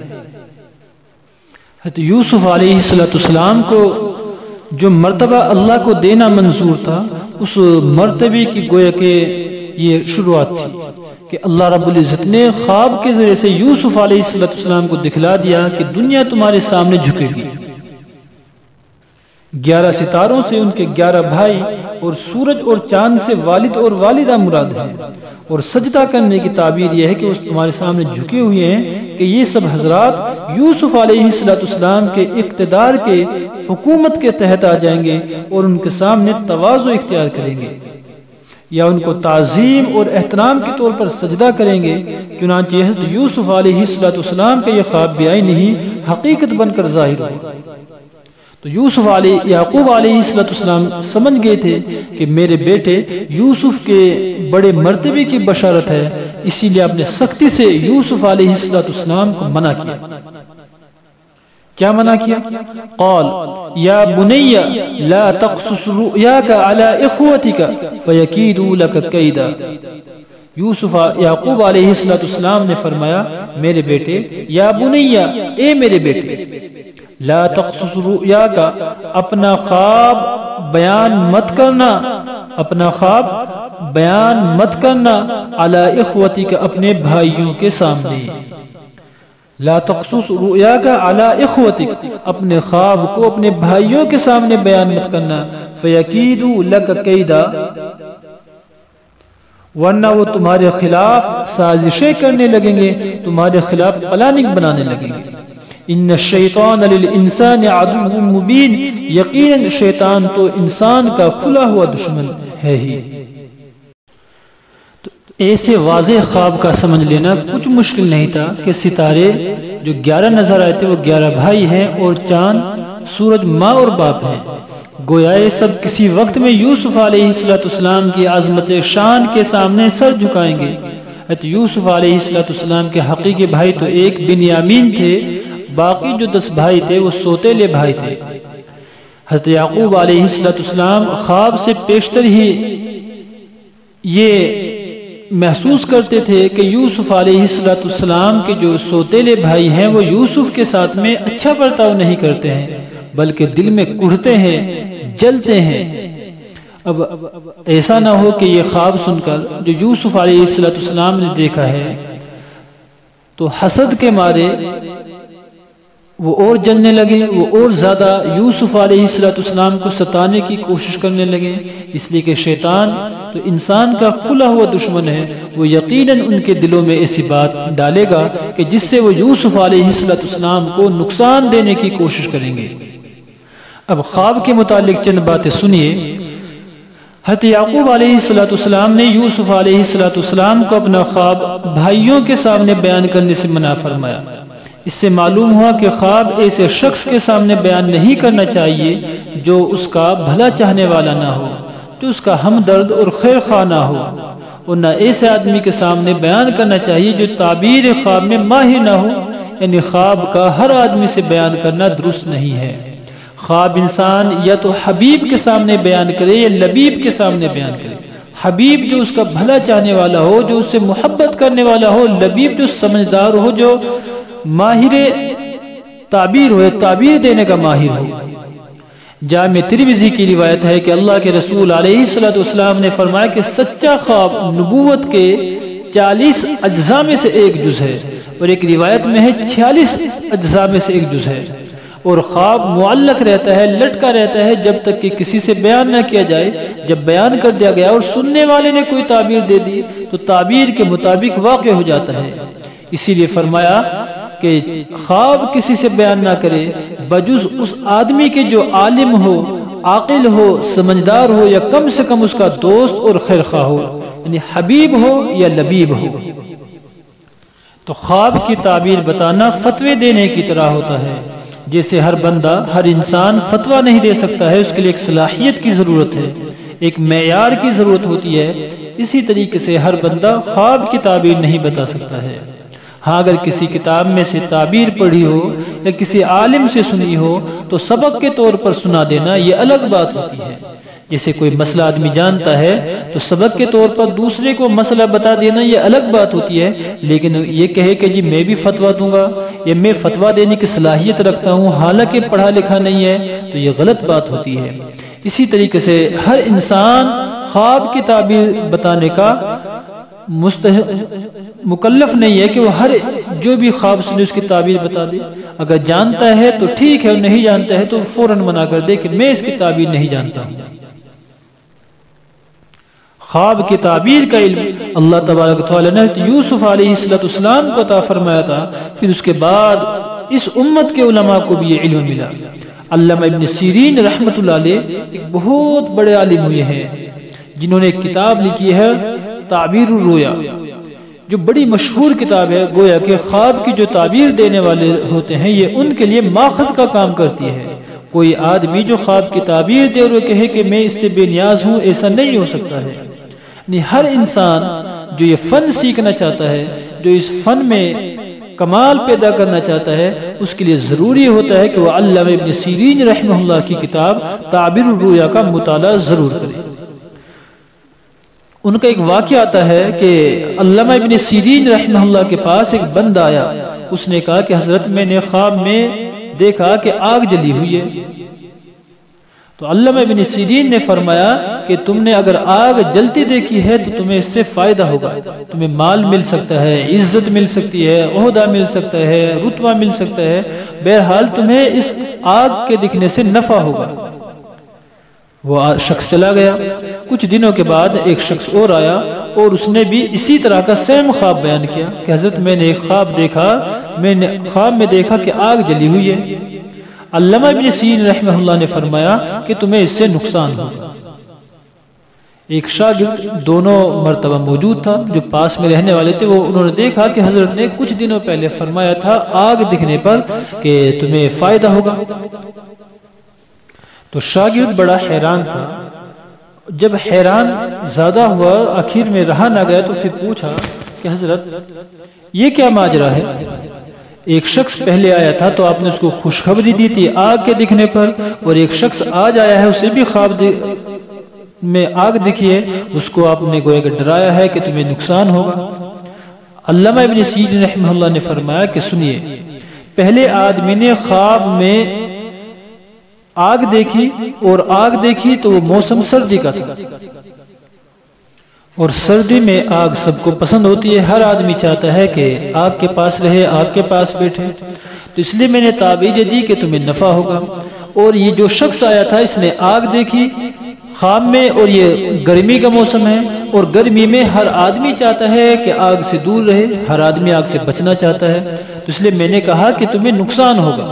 تو یوسف علیہ السلام کو جو مرتبہ اللہ کو دینا منظور تھا اس مرتبے کی گویا کہ یہ شروعات تھی کہ اللہ رب العزت نے خواب کے ذریعے سے یوسف علیہ السلام کو دکھلا دیا کہ دنیا تمہارے سامنے جھکے گی. گیارہ ستاروں سے ان کے گیارہ بھائی اور سورج اور چاند سے والد اور والدہ مراد ہیں، اور سجدہ کرنے کی تعبیر یہ ہے کہ وہ تمہارے سامنے جھکے ہوئے ہیں کہ یہ سب حضرات یوسف علیہ السلام کے اقتدار کے، حکومت کے تحت آ جائیں گے اور ان کے سامنے تواضع اختیار کریں گے یا ان کو تعظیم اور احترام کے طور پر سجدہ کریں گے. چنانچہ حضرت یوسف علیہ السلام کا یہ خواب بھی آئی نہیں، حقیقت بن کر ظاہر ہوا. تو یوسف علیہ یعقوب علیہ السلام سمجھ گئے تھے کہ میرے بیٹے یوسف کے بڑے مرتبے کی بشارت ہے، اسی لیے آپ نے سختی سے یوسف علیہ السلام کو منع کیا. کیا منع کیا؟ قال یا بنی لا تقصص رؤیاک علی اخوتک فیکیدوا لک کیدا. یوسف یعقوب علیہ السلام نے فرمایا میرے بیٹے، یا بنی، اے میرے بیٹے، لا تقصص رؤیاک، اپنا خواب بیان مت کرنا، اپنا خواب بیان مت کرنا، علی اخوتک، اپنے بھائیوں کے سامنے. لا تقصص رؤیاک علی اخوتک، اپنے خواب کو اپنے بھائیوں کے سامنے بیان مت کرنا. فیکیدوا لک کیدا، ورنہ وہ تمہارے خلاف سازشیں کرنے لگیں گے، تمہارے خلاف پلاننگ بنانے لگیں گے. ان الشیطان للانسان عدو مبین، یقیناً شیطان تو انسان کا کھلا ہوا دشمن ہے ہی. ایسے واضح خواب کا سمجھ لینا کچھ مشکل نہیں تھا کہ ستارے جو گیارہ نظر آئے تھے وہ گیارہ بھائی ہیں اور چاند سورج ماں اور باپ ہیں۔ گویا یہ سب کسی وقت میں یوسف علیہ السلام کی عظمت شان کے سامنے سر جھکائیں گے۔ یوسف علیہ السلام کے حقیقی بھائی تو ایک بنیامین تھے، باقی جو دس بھائی تھے وہ سوتیلے بھائی تھے۔ حضرت یعقوب علیہ السلام خواب سے پیشتر ہی یہ محسوس کرتے تھے کہ یوسف علیہ السلام کے جو سوتیلے بھائی ہیں وہ یوسف کے ساتھ میں اچھا برتاؤ نہیں کرتے ہیں، بلکہ دل میں کڑھتے ہیں، جلتے ہیں۔ اب ایسا نہ ہو کہ یہ خواب سن کر جو یوسف علیہ السلام نے دیکھا ہے تو حسد کے مارے وہ اور جلنے لگے، وہ اور زیادہ یوسف علیہ السلام کو ستانے کی کوشش کرنے لگے، اس لیے کہ شیطان تو انسان کا کھلا ہوا دشمن ہے، وہ یقیناً ان کے دلوں میں ایسی بات ڈالے گا کہ جس سے وہ یوسف علیہ السلام کو نقصان دینے کی کوشش کریں گے۔ اب خواب کے متعلق چند باتیں سنیے۔ حضرت یعقوب علیہ السلام نے یوسف علیہ السلام کو اپنا خواب بھائیوں کے سامنے بیان کرنے سے منع فرمایا۔ اس سے معلوم ہوا کہ خواب ایسے شخص کے سامنے بیان نہیں کرنا چاہیے جو اس کا بھلا چاہنے والا نہ ہو، جو اس کا ہمدرد اور خیر خواہ نہ ہو، اور نہ ایسے آدمی کے سامنے بیان کرنا چاہیے جو تعبیر خواب میں ماہر نہ ہو، یعنی خواب کا ہر آدمی سے بیان کرنا درست نہیں ہے۔ خواب انسان یا تو حبیب کے سامنے بیان کرے یا لبیب کے سامنے بیان کرے۔ حبیب جو اس کا بھلا چاہنے والا ہو، جو اس سے محبت کرنے والا ہو، لبیب جو سمجھدار ہو، جو ماہر تعبیر ہو، تعبیر دینے کا ماہر ہو۔ جامع ترمذی کی روایت ہے کہ اللہ کے رسول علیہ السلام نے فرمایا کہ سچا خواب نبوت کے چالیس اجزاء میں سے ایک جز ہے، اور ایک روایت میں ہے چھیالیس اجزاء میں سے ایک جز ہے۔ اور خواب معلق رہتا ہے، لٹکا رہتا ہے جب تک کہ کسی سے بیان نہ کیا جائے۔ جب بیان کر دیا گیا اور سننے والے نے کوئی تعبیر دے دی تو تعبیر کے مطابق واقع ہو جاتا ہے۔ اسی لیے فرمایا کہ خواب کسی سے بیان نہ کرے بجز اس آدمی کے جو عالم ہو، عاقل ہو، سمجھدار ہو، یا کم سے کم اس کا دوست اور خیر خواہ ہو، یعنی حبیب ہو یا لبیب ہو۔ تو خواب کی تعبیر بتانا فتوے دینے کی طرح ہوتا ہے۔ جیسے ہر بندہ، ہر انسان فتویٰ نہیں دے سکتا ہے، اس کے لیے ایک صلاحیت کی ضرورت ہے، ایک معیار کی ضرورت ہوتی ہے، اسی طریقے سے ہر بندہ خواب کی تعبیر نہیں بتا سکتا ہے۔ ہاں اگر کسی کتاب میں سے تعبیر پڑھی ہو یا کسی عالم سے سنی ہو تو سبق کے طور پر سنا دینا یہ الگ بات ہوتی ہے۔ جیسے کوئی مسئلہ آدمی جانتا ہے تو سبق کے طور پر دوسرے کو مسئلہ بتا دینا یہ الگ بات ہوتی ہے، لیکن یہ کہے کہ جی میں بھی فتویٰ دوں گا یا میں فتویٰ دینے کی صلاحیت رکھتا ہوں حالانکہ پڑھا لکھا نہیں ہے، تو یہ غلط بات ہوتی ہے۔ اسی طریقے سے ہر انسان خواب کی تعبیر بتانے کا مکلف نہیں ہے کہ وہ ہر جو بھی خواب سنے اس کی تعبیر بتا دے۔ اگر جانتا ہے تو ٹھیک ہے، اور نہیں جانتا ہے تو فوراً منع کر دے کہ میں اس کی تعبیر نہیں جانتا ہوں۔ خواب کی تعبیر کا علم اللہ تبارک و تعالی نے یوسف علیہ السلام کو عطا فرمایا تھا، پھر اس کے بعد اس امت کے علماء کو بھی یہ علم ملا۔ علامہ ابن سیرین رحمۃ اللہ علیہ ایک بہت بڑے عالم ہوئے ہیں جنہوں نے ایک کتاب لکھی ہے تعبیر الرؤیا، جو بڑی مشہور کتاب ہے۔ گویا کہ خواب کی جو تعبیر دینے والے ہوتے ہیں یہ ان کے لیے ماخذ کا کام کرتی ہے۔ کوئی آدمی جو خواب کی تعبیر دے اور کہے کہ میں اس سے بے نیاز ہوں، ایسا نہیں ہو سکتا ہے۔ یعنی ہر انسان جو یہ فن سیکھنا چاہتا ہے، جو اس فن میں کمال پیدا کرنا چاہتا ہے، اس کے لیے ضروری ہوتا ہے کہ وہ علامہ ابن سیرین رحمہ اللہ کی کتاب تعبیر الرؤیا کا مطالعہ ضرور کرے۔ ان کا ایک واقعہ آتا ہے کہ علامہ ابن سیرین رحمہ اللہ کے پاس ایک بندہ آیا، اس نے کہا کہ حضرت میں نے خواب میں دیکھا کہ آگ جلی ہوئی ہے۔ تو علامہ ابن سیرین نے فرمایا کہ تم نے اگر آگ جلتی دیکھی ہے تو تمہیں اس سے فائدہ ہوگا، تمہیں مال مل سکتا ہے، عزت مل سکتی ہے، عہدہ مل سکتا ہے، رتبہ مل سکتا ہے، بہرحال تمہیں اس آگ کے دکھنے سے نفع ہوگا۔ وہ شخص چلا گیا۔ کچھ دنوں کے بعد ایک شخص اور آیا اور اس نے بھی اسی طرح کا سیم خواب بیان کیا کہ حضرت میں نے ایک خواب دیکھا، میں نے خواب میں دیکھا کہ آگ جلی ہوئی ہے۔ علامہ ابن سیرین رحمہ اللہ نے فرمایا کہ تمہیں اس سے نقصان ہوگا۔ ایک شاگرد دونوں مرتبہ موجود تھا جو پاس میں رہنے والے تھے، وہ انہوں نے دیکھا کہ حضرت نے کچھ دنوں پہلے فرمایا تھا آگ دکھنے پر کہ تمہیں فائدہ ہوگا۔ تو شاگرد بڑا حیران تھا۔ جب حیران زیادہ ہوا، آخر میں رہا نہ گیا، تو پھر پوچھا کہ حضرت یہ کیا ماجرا ہے؟ ایک شخص پہلے آیا تھا تو آپ نے اس کو خوشخبری دی تھی آگ کے دکھنے پر، اور ایک شخص آج آیا ہے اسے بھی خواب میں آگ دکھی ہے، اس کو آپ نے گویا کہ ڈرایا ہے کہ تمہیں نقصان ہوگا۔ علامہ ابن سیرین رحمہ اللہ نے فرمایا کہ سنیے، پہلے آدمی نے خواب میں آگ دیکھی، اور آگ دیکھی تو وہ موسم سردی کا تھا، اور سردی میں آگ سب کو پسند ہوتی ہے، ہر آدمی چاہتا ہے کہ آگ کے پاس رہے، آگ کے پاس بیٹھے، تو اس لیے میں نے تعبیر دی کہ تمہیں نفع ہوگا۔ اور یہ جو شخص آیا تھا اس نے آگ دیکھی خواب میں، اور یہ گرمی کا موسم ہے، اور گرمی میں ہر آدمی چاہتا ہے کہ آگ سے دور رہے، ہر آدمی آگ سے بچنا چاہتا ہے، تو اس لیے میں نے کہا کہ تمہیں نقصان ہوگا۔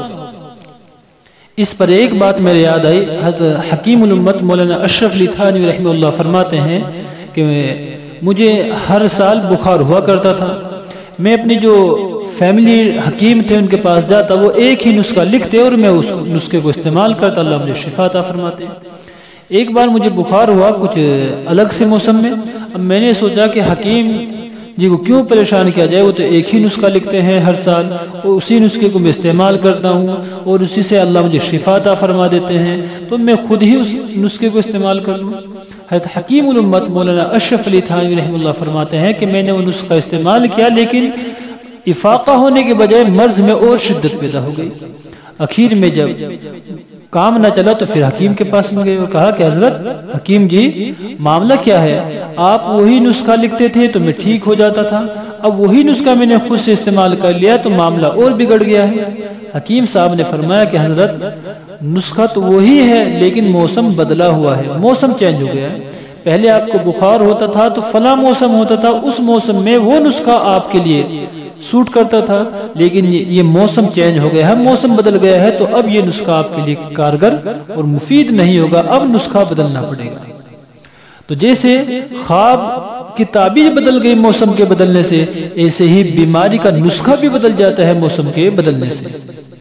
اس پر ایک بات میرے یاد آئی، حضرت حکیم الامت مولانا اشرف علی تھانوی رحمہ اللہ فرماتے ہیں کہ مجھے ہر سال بخار ہوا کرتا تھا، میں اپنی جو فیملی حکیم تھے ان کے پاس جاتا، وہ ایک ہی نسخہ لکھتے اور میں اس نسخے کو استعمال کرتا، اللہ مجھے شفا عطا فرماتے۔ ایک بار مجھے بخار ہوا کچھ الگ سے موسم میں، اب میں نے سوچا کہ حکیم جی کو کیوں پریشان کیا جائے، وہ تو ایک ہی نسخہ لکھتے ہیں ہر سال، اور اسی نسخے کو میں استعمال کرتا ہوں اور اسی سے اللہ مجھے شفا عطا فرما دیتے ہیں، تو میں خود ہی اس نسخے کو استعمال کر لوں۔ حضرت حکیم الامت مولانا اشرف علی تھانوی رحمہ اللہ فرماتے ہیں کہ میں نے وہ نسخہ استعمال کیا، لیکن افاقہ ہونے کے بجائے مرض میں اور شدت پیدا ہو گئی۔ اخیر میں جب کام نہ چلا تو پھر حکیم کے پاس میں گئے اور کہا کہ حضرت حکیم جی معاملہ کیا ہے؟ آپ وہی نسخہ لکھتے تھے تو میں ٹھیک ہو جاتا تھا، اب وہی نسخہ میں نے خود سے استعمال کر لیا تو معاملہ اور بگڑ گیا ہے۔ حکیم صاحب نے فرمایا کہ حضرت نسخہ تو وہی ہے لیکن موسم بدلا ہوا ہے، موسم چینج ہو گیا ہے۔ پہلے آپ کو بخار ہوتا تھا تو فلاں موسم ہوتا تھا، اس موسم میں وہ نسخہ آپ کے لیے سوٹ کرتا تھا، لیکن یہ موسم چینج ہو گیا ہے، موسم بدل گیا ہے، تو اب یہ نسخہ آپ کے لیے کارگر اور مفید نہیں ہوگا، اب نسخہ بدلنا پڑے گا۔ تو جیسے خواب کی تعبیر بدل گئی موسم کے بدلنے سے، ایسے ہی بیماری کا نسخہ بھی بدل جاتا ہے موسم کے بدلنے سے۔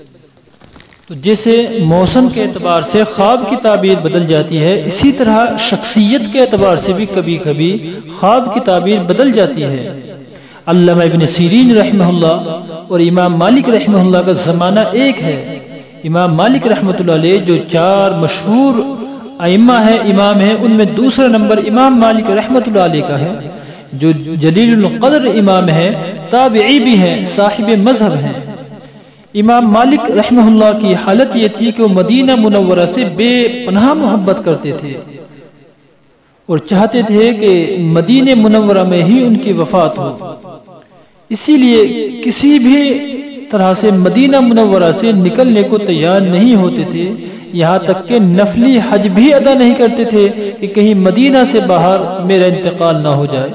تو جیسے موسم کے اعتبار سے خواب کی تعبیر بدل جاتی ہے، اسی طرح شخصیت کے اعتبار سے بھی کبھی کبھی خواب کی تعبیر بدل جاتی ہے۔ علامہ ابن سیرین رحمہ اللہ اور امام مالک رحمہ اللہ کا زمانہ ایک ہے۔ امام مالک رحمۃ اللہ علیہ جو چار مشہور ائمہ ہیں، امام ہیں، ان میں دوسرا نمبر امام مالک رحمۃ اللہ علیہ کا ہے، جو جلیل القدر امام ہے، تابعی بھی ہیں، صاحب مذہب ہیں۔ امام مالک رحمہ اللہ کی حالت یہ تھی کہ وہ مدینہ منورہ سے بے پناہ محبت کرتے تھے اور چاہتے تھے کہ مدینہ منورہ میں ہی ان کی وفات ہو، اسی لیے کسی بھی طرح سے مدینہ منورہ سے نکلنے کو تیار نہیں ہوتے تھے، یہاں تک کہ نفلی حج بھی ادا نہیں کرتے تھے کہ کہیں مدینہ سے باہر میرا انتقال نہ ہو جائے۔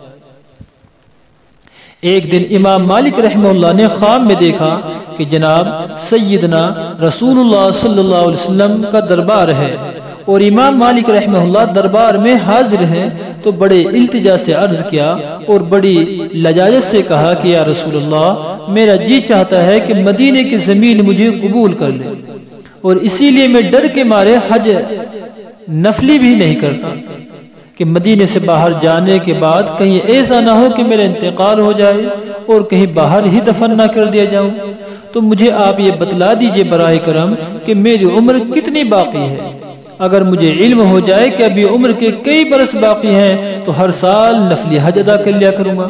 ایک دن امام مالک رحمہ اللہ نے خواب میں دیکھا کہ جناب سیدنا رسول اللہ صلی اللہ علیہ وسلم کا دربار ہے اور امام مالک رحمہ اللہ دربار میں حاضر ہیں، تو بڑے التجا سے عرض کیا اور بڑی لجاجت سے کہا کہ یا رسول اللہ، میرا جی چاہتا ہے کہ مدینے کی زمین مجھے قبول کر لے، اور اسی لیے میں ڈر کے مارے حج نفلی بھی نہیں کرتا کہ مدینے سے باہر جانے کے بعد کہیں ایسا نہ ہو کہ میرا انتقال ہو جائے اور کہیں باہر ہی دفن نہ کر دیا جاؤں۔ تو مجھے آپ یہ بتلا دیجئے براہ کرم کہ میری عمر کتنی باقی ہے، اگر مجھے علم ہو جائے کہ ابھی عمر کے کئی برس باقی ہیں تو ہر سال نفلی حج ادا کر لیا کروں گا۔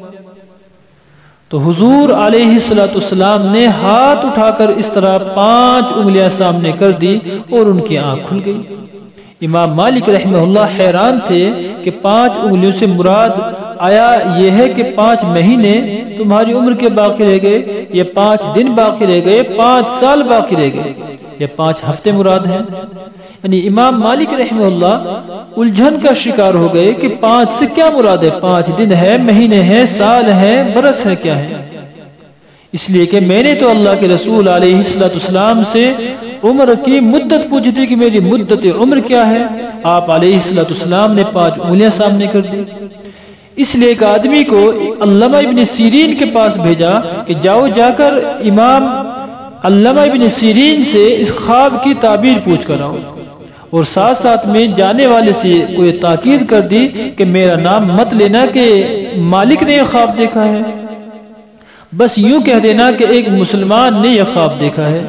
تو حضور علیہ الصلوۃ والسلام نے ہاتھ اٹھا کر اس طرح پانچ انگلیاں سامنے کر دی اور ان کی آنکھ کھل گئی۔ امام مالک رحمہ اللہ حیران تھے کہ پانچ انگلیوں سے مراد آیا یہ ہے کہ پانچ مہینے تمہاری عمر کے باقی رہ گئے، یا پانچ دن باقی رہ گئے، پانچ سال باقی رہ گئے، یا پانچ ہفتے مراد ہیں؟ یعنی امام مالک رحمہ اللہ الجھن کا شکار ہو گئے کہ پانچ سے کیا مراد ہے، پانچ دن ہے، مہینے ہیں، سال ہیں، برس ہے، کیا ہے؟ اس لیے کہ میں نے تو اللہ کے رسول علیہ السلام سے عمر کی مدت پوچھی تھی کہ میری مدت عمر کیا ہے. آپ علیہ السلام نے پانچ انگلیاں سامنے کر دی. اس لیے ایک آدمی کو علامہ ابن سیرین کے پاس بھیجا کہ جاؤ جا کر امام علامہ ابن سیرین سے اس خواب کی تعبیر پوچھ کر آؤ. اور ساتھ ساتھ میں جانے والے سے کوئی تاکید کر دی کہ میرا نام مت لینا کہ مالک نے یہ خواب دیکھا ہے، بس یوں کہہ دینا کہ ایک مسلمان نے یہ خواب دیکھا ہے.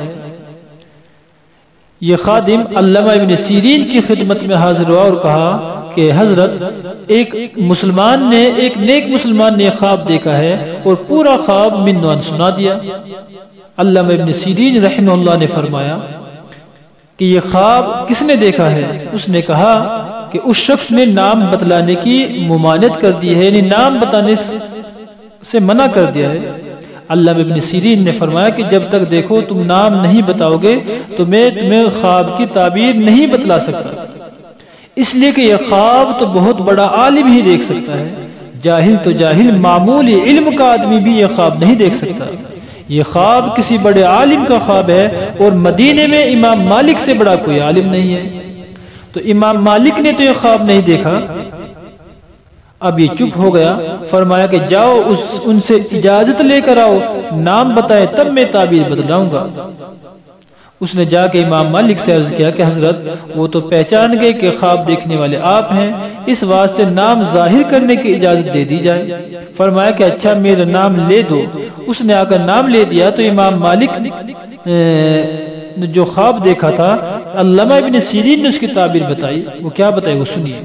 یہ خادم علامہ ابن سیرین کی خدمت میں حاضر ہوا اور کہا کہ حضرت، ایک مسلمان نے ایک نیک مسلمان نے خواب دیکھا ہے اور پورا خواب منوان سنا دیا. علامہ ابن سیرین رحمہ اللہ نے فرمایا کہ یہ خواب کس نے دیکھا ہے؟ اس نے کہا کہ اس شخص نے نام بتلانے کی ممانعت کر دی ہے، یعنی نام بتانے سے منع کر دیا ہے. علامہ ابن سیرین نے فرمایا کہ جب تک دیکھو تم نام نہیں بتاؤ گے تو میں تمہیں خواب کی تعبیر نہیں بتلا سکتا، اس لیے کہ یہ خواب تو بہت بڑا عالم ہی دیکھ سکتا ہے، جاہل تو جاہل معمولی علم کا آدمی بھی یہ خواب نہیں دیکھ سکتا. یہ خواب کسی بڑے عالم کا خواب ہے اور مدینے میں امام مالک سے بڑا کوئی عالم نہیں ہے. تو امام مالک نے تو یہ خواب نہیں دیکھا. اب یہ چپ ہو گیا. فرمایا کہ جاؤ اس ان سے اجازت لے کر آؤ، نام بتائے تب میں تعبیر بدلاؤں گا. اس نے جا کے امام مالک سے عرض کیا کہ حضرت، وہ تو پہچان گئے کہ خواب دیکھنے والے آپ ہیں، اس واسطے نام ظاہر کرنے کی اجازت دے دی جائے. فرمایا کہ اچھا میرا نام لے دو. اس نے آ کر نام لے دیا تو امام مالک نے جو خواب دیکھا تھا علامہ ابن سیرین نے اس کی تعبیر بتائی. وہ کیا بتائی وہ سنیے.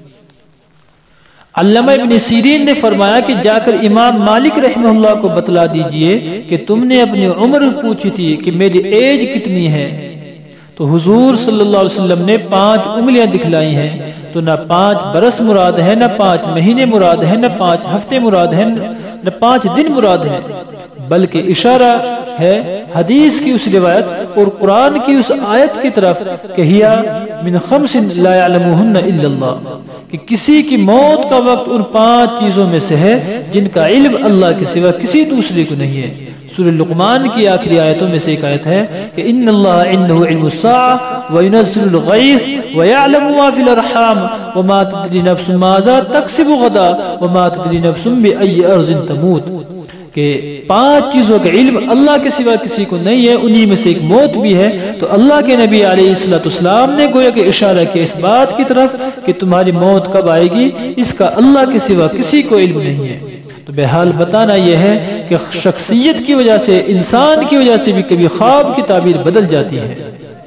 علامہ ابن سیرین نے فرمایا کہ جا کر امام مالک رحمہ اللہ کو بتلا دیجئے کہ تم نے اپنی عمر پوچھی تھی کہ میری ایج کتنی ہے، تو حضور صلی اللہ علیہ وسلم نے پانچ انگلیاں دکھلائی ہیں. تو نہ پانچ برس مراد ہے، نہ پانچ مہینے مراد ہے، نہ پانچ ہفتے مراد ہے، نہ پانچ دن مراد ہے، بلکہ اشارہ ہے حدیث کی اس روایت اور قرآن کی اس آیت کی طرف کہ ہیا من خمس لا يعلمهن الا اللہ، کہ کسی کی موت کا وقت ان پانچ چیزوں میں سے ہے جن کا علم اللہ کے سوا کسی دوسرے کو نہیں ہے. سورہ لقمان کی آخری آیتوں میں سے ایک آیت ہے کہ ان اللہ عنده علم الساعة وينزل الغيث ويعلم ما في الارحام وما تدري نفس ماذا تكسب غدا وما تدري نفس بأي ارض تموت، کہ پانچ چیزوں کا علم اللہ کے سوا کسی کو نہیں ہے، انہی میں سے ایک موت بھی ہے. تو اللہ کے نبی علیہ السلام نے گویا کہ اشارہ کیا اس بات کی طرف کہ تمہاری موت کب آئے گی اس کا اللہ کے سوا کسی کو علم نہیں ہے. تو بہرحال بتانا یہ ہے کہ شخصیت کی وجہ سے، انسان کی وجہ سے بھی کبھی خواب کی تعبیر بدل جاتی ہے.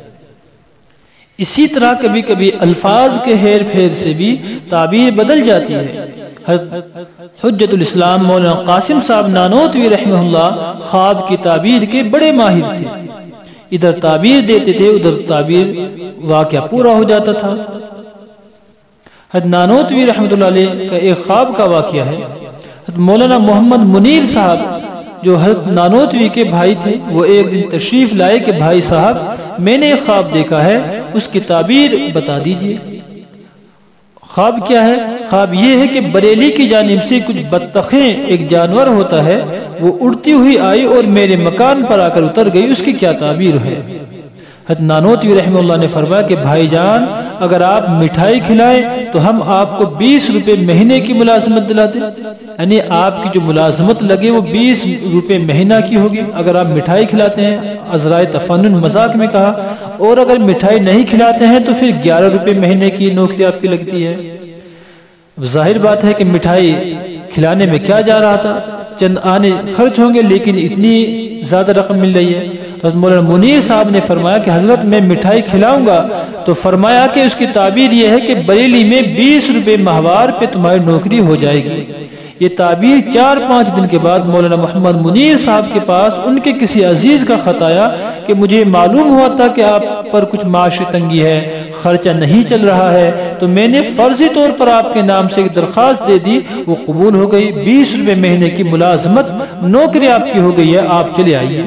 اسی طرح کبھی کبھی الفاظ کے ہیر پھیر سے بھی تعبیر بدل جاتی ہے. حجت الاسلام مولانا قاسم صاحب نانوتوی رحمہ اللہ خواب کی تعبیر کے بڑے ماہر تھے. ادھر تعبیر دیتے تھے، ادھر تعبیر واقعہ پورا ہو جاتا تھا. حضرت نانوتوی رحمۃ اللہ علیہ کا ایک خواب کا واقعہ ہے. حضرت مولانا محمد منیر صاحب جو حضرت نانوتوی کے بھائی تھے، وہ ایک دن تشریف لائے کہ بھائی صاحب میں نے ایک خواب دیکھا ہے، اس کی تعبیر بتا دیجئے. خواب کیا ہے؟ خواب یہ ہے کہ بریلی کی جانب سے کچھ بطخیں، ایک جانور ہوتا ہے، وہ اڑتی ہوئی آئی اور میرے مکان پر آ کر اتر گئی، اس کی کیا تعبیر ہے؟ حضرت نانوتوی رحمہ اللہ نے فرمایا کہ بھائی جان اگر آپ مٹھائی کھلائیں تو ہم آپ کو بیس روپے مہینے کی ملازمت دلاتے، یعنی آپ کی جو ملازمت لگے وہ بیس روپے مہینہ کی ہوگی اگر آپ مٹھائی کھلاتے ہیں. عذرائے تفنن مذاق میں کہا. اور اگر مٹھائی نہیں کھلاتے ہیں تو پھر گیارہ روپے مہینے کی نوکری آپ کی لگتی ہے. ظاہر بات ہے کہ مٹھائی کھلانے میں کیا جا رہا تھا، چند آنے خرچ ہوں گے لیکن اتنی زیادہ رقم مل رہی ہے. تو مولانا منیر صاحب نے فرمایا کہ حضرت میں مٹھائی کھلاؤں گا، تو فرمایا کہ اس کی تعبیر یہ ہے کہ بریلی میں بیس روپے ماہوار پہ تمہاری نوکری ہو جائے گی. یہ تعبیر چار پانچ دن کے بعد مولانا محمد منیر صاحب کے پاس ان کے کسی عزیز کا خط آیا کہ مجھے معلوم ہوا تھا کہ آپ پر کچھ معاشی تنگی ہے، خرچہ نہیں چل رہا ہے، تو میں نے فرضی طور پر آپ کے نام سے ایک درخواست دے دی، وہ قبول ہو گئی. بیس روپے مہینے کی ملازمت نوکری آپ کی ہو گئی ہے، آپ چلے آئیے.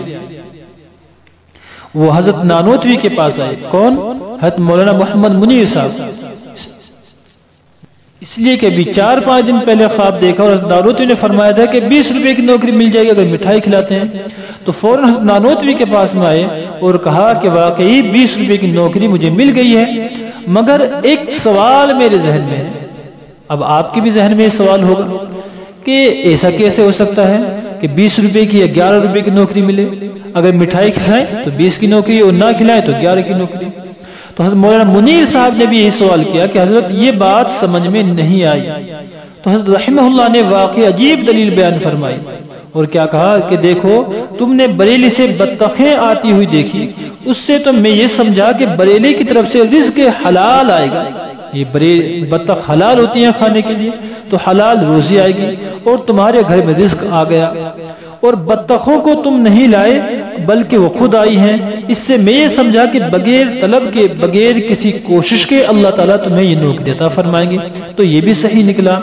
وہ حضرت نانوتوی کے پاس آئے. کون؟ حضرت مولانا محمد منیر صاحب. اس لیے کہ ابھی چار پانچ دن پہلے خواب دیکھا اور حضرت نانوتوی نے فرمایا تھا کہ بیس روپے کی نوکری مل جائے گی اگر مٹھائی کھلاتے ہیں. تو فوراً حضرت نانوتوی کے پاس میں آئے اور کہا کہ واقعی بیس روپے کی نوکری مجھے مل گئی ہے، مگر ایک سوال میرے ذہن میں ہے. اب آپ کے بھی ذہن میں یہ سوال ہوگا کہ ایسا کیسے ہو سکتا ہے کہ بیس روپے کی یا گیارہ روپے کی نوکری ملے، اگر مٹھائی کھلائیں تو بیس کی نوکری اور نہ کھلائیں تو گیارہ کی نوکری. تو حضرت مولانا منیر صاحب نے بھی یہی سوال کیا کہ حضرت یہ بات سمجھ میں نہیں آئی. تو حضرت رحمہ اللہ نے واقعی عجیب دلیل بیان فرمائی اور کیا کہا کہ دیکھو تم نے بریلی سے بطخیں آتی ہوئی دیکھی، اس سے تو میں یہ سمجھا کہ بریلی کی طرف سے رزق حلال آئے گا. یہ بطخ حلال ہوتی ہیں کھانے کے لیے تو حلال روزی آئے گی اور تمہارے گھر میں رزق آ گیا. اور بطخوں کو تم نہیں لائے بلکہ وہ خود آئی ہیں. اس سے میں یہ سمجھا کہ بغیر طلب کے بغیر کسی کوشش کے اللہ تعالیٰ تمہیں یہ نوکری عطا فرمائیں گے. تو یہ بھی صحیح نکلا،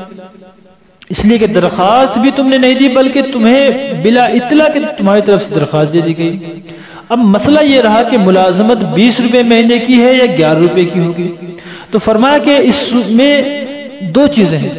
اس لیے کہ درخواست بھی تم نے نہیں دی بلکہ تمہیں بلا اطلاع کے تمہاری طرف سے درخواست دے دی گئی. اب مسئلہ یہ رہا کہ ملازمت بیس روپے مہینے کی ہے یا گیارہ روپے کی ہوگی. تو فرمایا کہ اس میں دو چیزیں ہیں.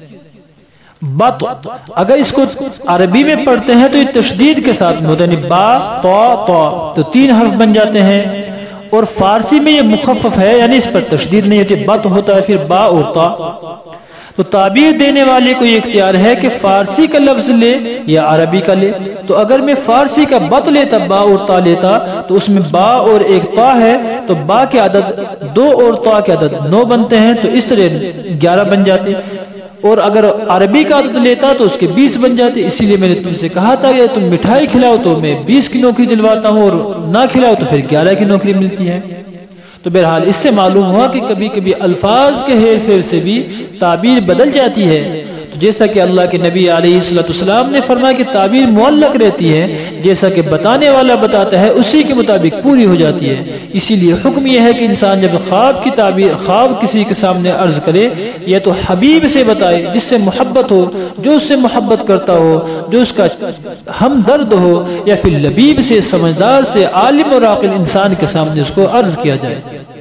بط اگر اس کو عربی میں پڑھتے ہیں تو یہ تشدید کے ساتھ ہوتا ہے، با طا طا تو تین حرف بن جاتے ہیں. اور فارسی میں یہ مخفف ہے یعنی اس پر تشدید نہیں ہوتی، بط ہوتا ہے پھر با اور طا. تو تعبیر دینے والے کو یہ اختیار ہے کہ فارسی کا لفظ لے یا عربی کا لے. تو اگر میں فارسی کا بط لیتا با اور تا لیتا تو اس میں با اور ایک تا ہے تو با کے عدد دو اور تا کے عدد نو بنتے ہیں، تو اس طرح گیارہ بن جاتے. اور اگر عربی کا عدد لیتا تو اس کے بیس بن جاتے. اسی لیے میں نے تم سے کہا تھا کہ تم مٹھائی کھلاؤ تو میں بیس کی نوکری دلواتا ہوں اور نہ کھلاؤ تو پھر گیارہ کی نوکری ملتی ہے. تو بہرحال اس سے معلوم ہوا کہ کبھی کبھی الفاظ کے ہیر پھیر سے بھی تعبیر بدل جاتی ہے. تو جیسا کہ اللہ کے نبی علیہ الصلوۃ والسلام نے فرمایا کہ تعبیر معلق رہتی ہے، جیسا کہ بتانے والا بتاتا ہے اسی کے مطابق پوری ہو جاتی ہے. اسی لیے حکم یہ ہے کہ انسان جب خواب کی تعبیر خواب کسی کے سامنے عرض کرے یا تو حبیب سے بتائے جس سے محبت ہو، جو اس سے محبت کرتا ہو، جو اس کا ہمدرد ہو، یا پھر لبیب سے سمجھدار سے عالم اور عاقل انسان کے سامنے اس کو عرض کیا جائے.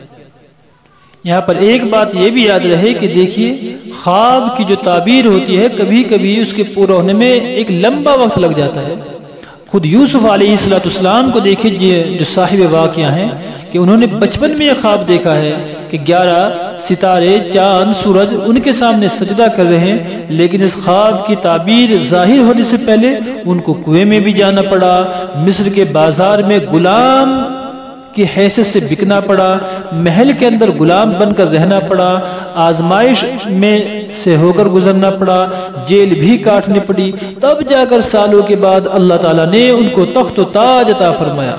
یہاں پر ایک بات یہ بھی یاد رہے کہ دیکھیے خواب کی جو تعبیر ہوتی ہے کبھی کبھی اس کے پورا ہونے میں ایک لمبا وقت لگ جاتا ہے. خود یوسف علیہ الصلوۃ والسلام کو دیکھیے جو صاحب واقعہ ہیں کہ انہوں نے بچپن میں یہ خواب دیکھا ہے کہ گیارہ ستارے چاند سورج ان کے سامنے سجدہ کر رہے ہیں، لیکن اس خواب کی تعبیر ظاہر ہونے سے پہلے ان کو کنویں میں بھی جانا پڑا، مصر کے بازار میں غلام کی حیثیت سے بکنا پڑا، محل کے اندر غلام بن کر رہنا پڑا، آزمائش میں سے ہو کر گزرنا پڑا، جیل بھی کاٹنی پڑی. تب جا کر سالوں کے بعد اللہ تعالیٰ نے ان کو تخت و تاج عطا فرمایا.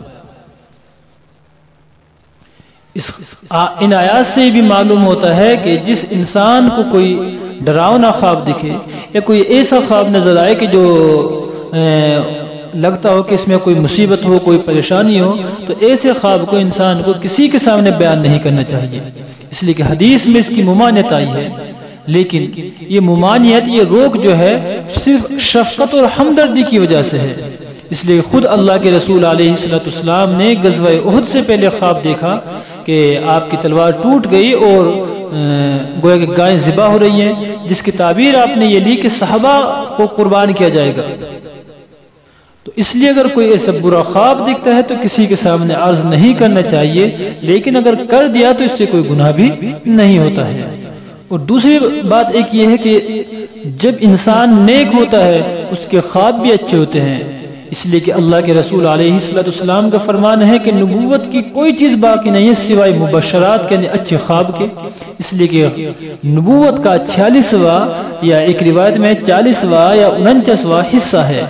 اس ان آیات سے بھی معلوم ہوتا ہے کہ جس انسان کو کوئی ڈراؤنا خواب دکھے یا کوئی ایسا خواب نظر آئے کہ جو لگتا ہو کہ اس میں کوئی مصیبت ہو، کوئی پریشانی ہو، تو ایسے خواب کو انسان کو کسی کے سامنے بیان نہیں کرنا چاہیے. اس لیے کہ حدیث میں اس کی ممانعت آئی ہے، لیکن یہ ممانعت یہ روک جو ہے صرف شفقت اور ہمدردی کی وجہ سے ہے. اس لیے خود اللہ کے رسول علیہ الصلوۃ والسلام نے غزوہ احد سے پہلے خواب دیکھا کہ آپ کی تلوار ٹوٹ گئی اور گویا کہ گائیں ذبح ہو رہی ہیں، جس کی تعبیر آپ نے یہ لی کہ صحابہ کو قربان کیا جائے گا. تو اس لیے اگر کوئی ایسا برا خواب دکھتا ہے تو کسی کے سامنے عرض نہیں کرنا چاہیے، لیکن اگر کر دیا تو اس سے کوئی گناہ بھی نہیں ہوتا ہے. اور دوسری بات ایک یہ ہے کہ جب انسان نیک ہوتا ہے اس کے خواب بھی اچھے ہوتے ہیں. اس لیے کہ اللہ کے رسول علیہ الصلوۃ والسلام کا فرمان ہے کہ نبوت کی کوئی چیز باقی نہیں ہے سوائے مبشرات کے اچھے خواب کے. اس لیے کہ نبوت کا چھیالیسواں یا ایک روایت میں چالیسواں یا انچاسواں حصہ ہے.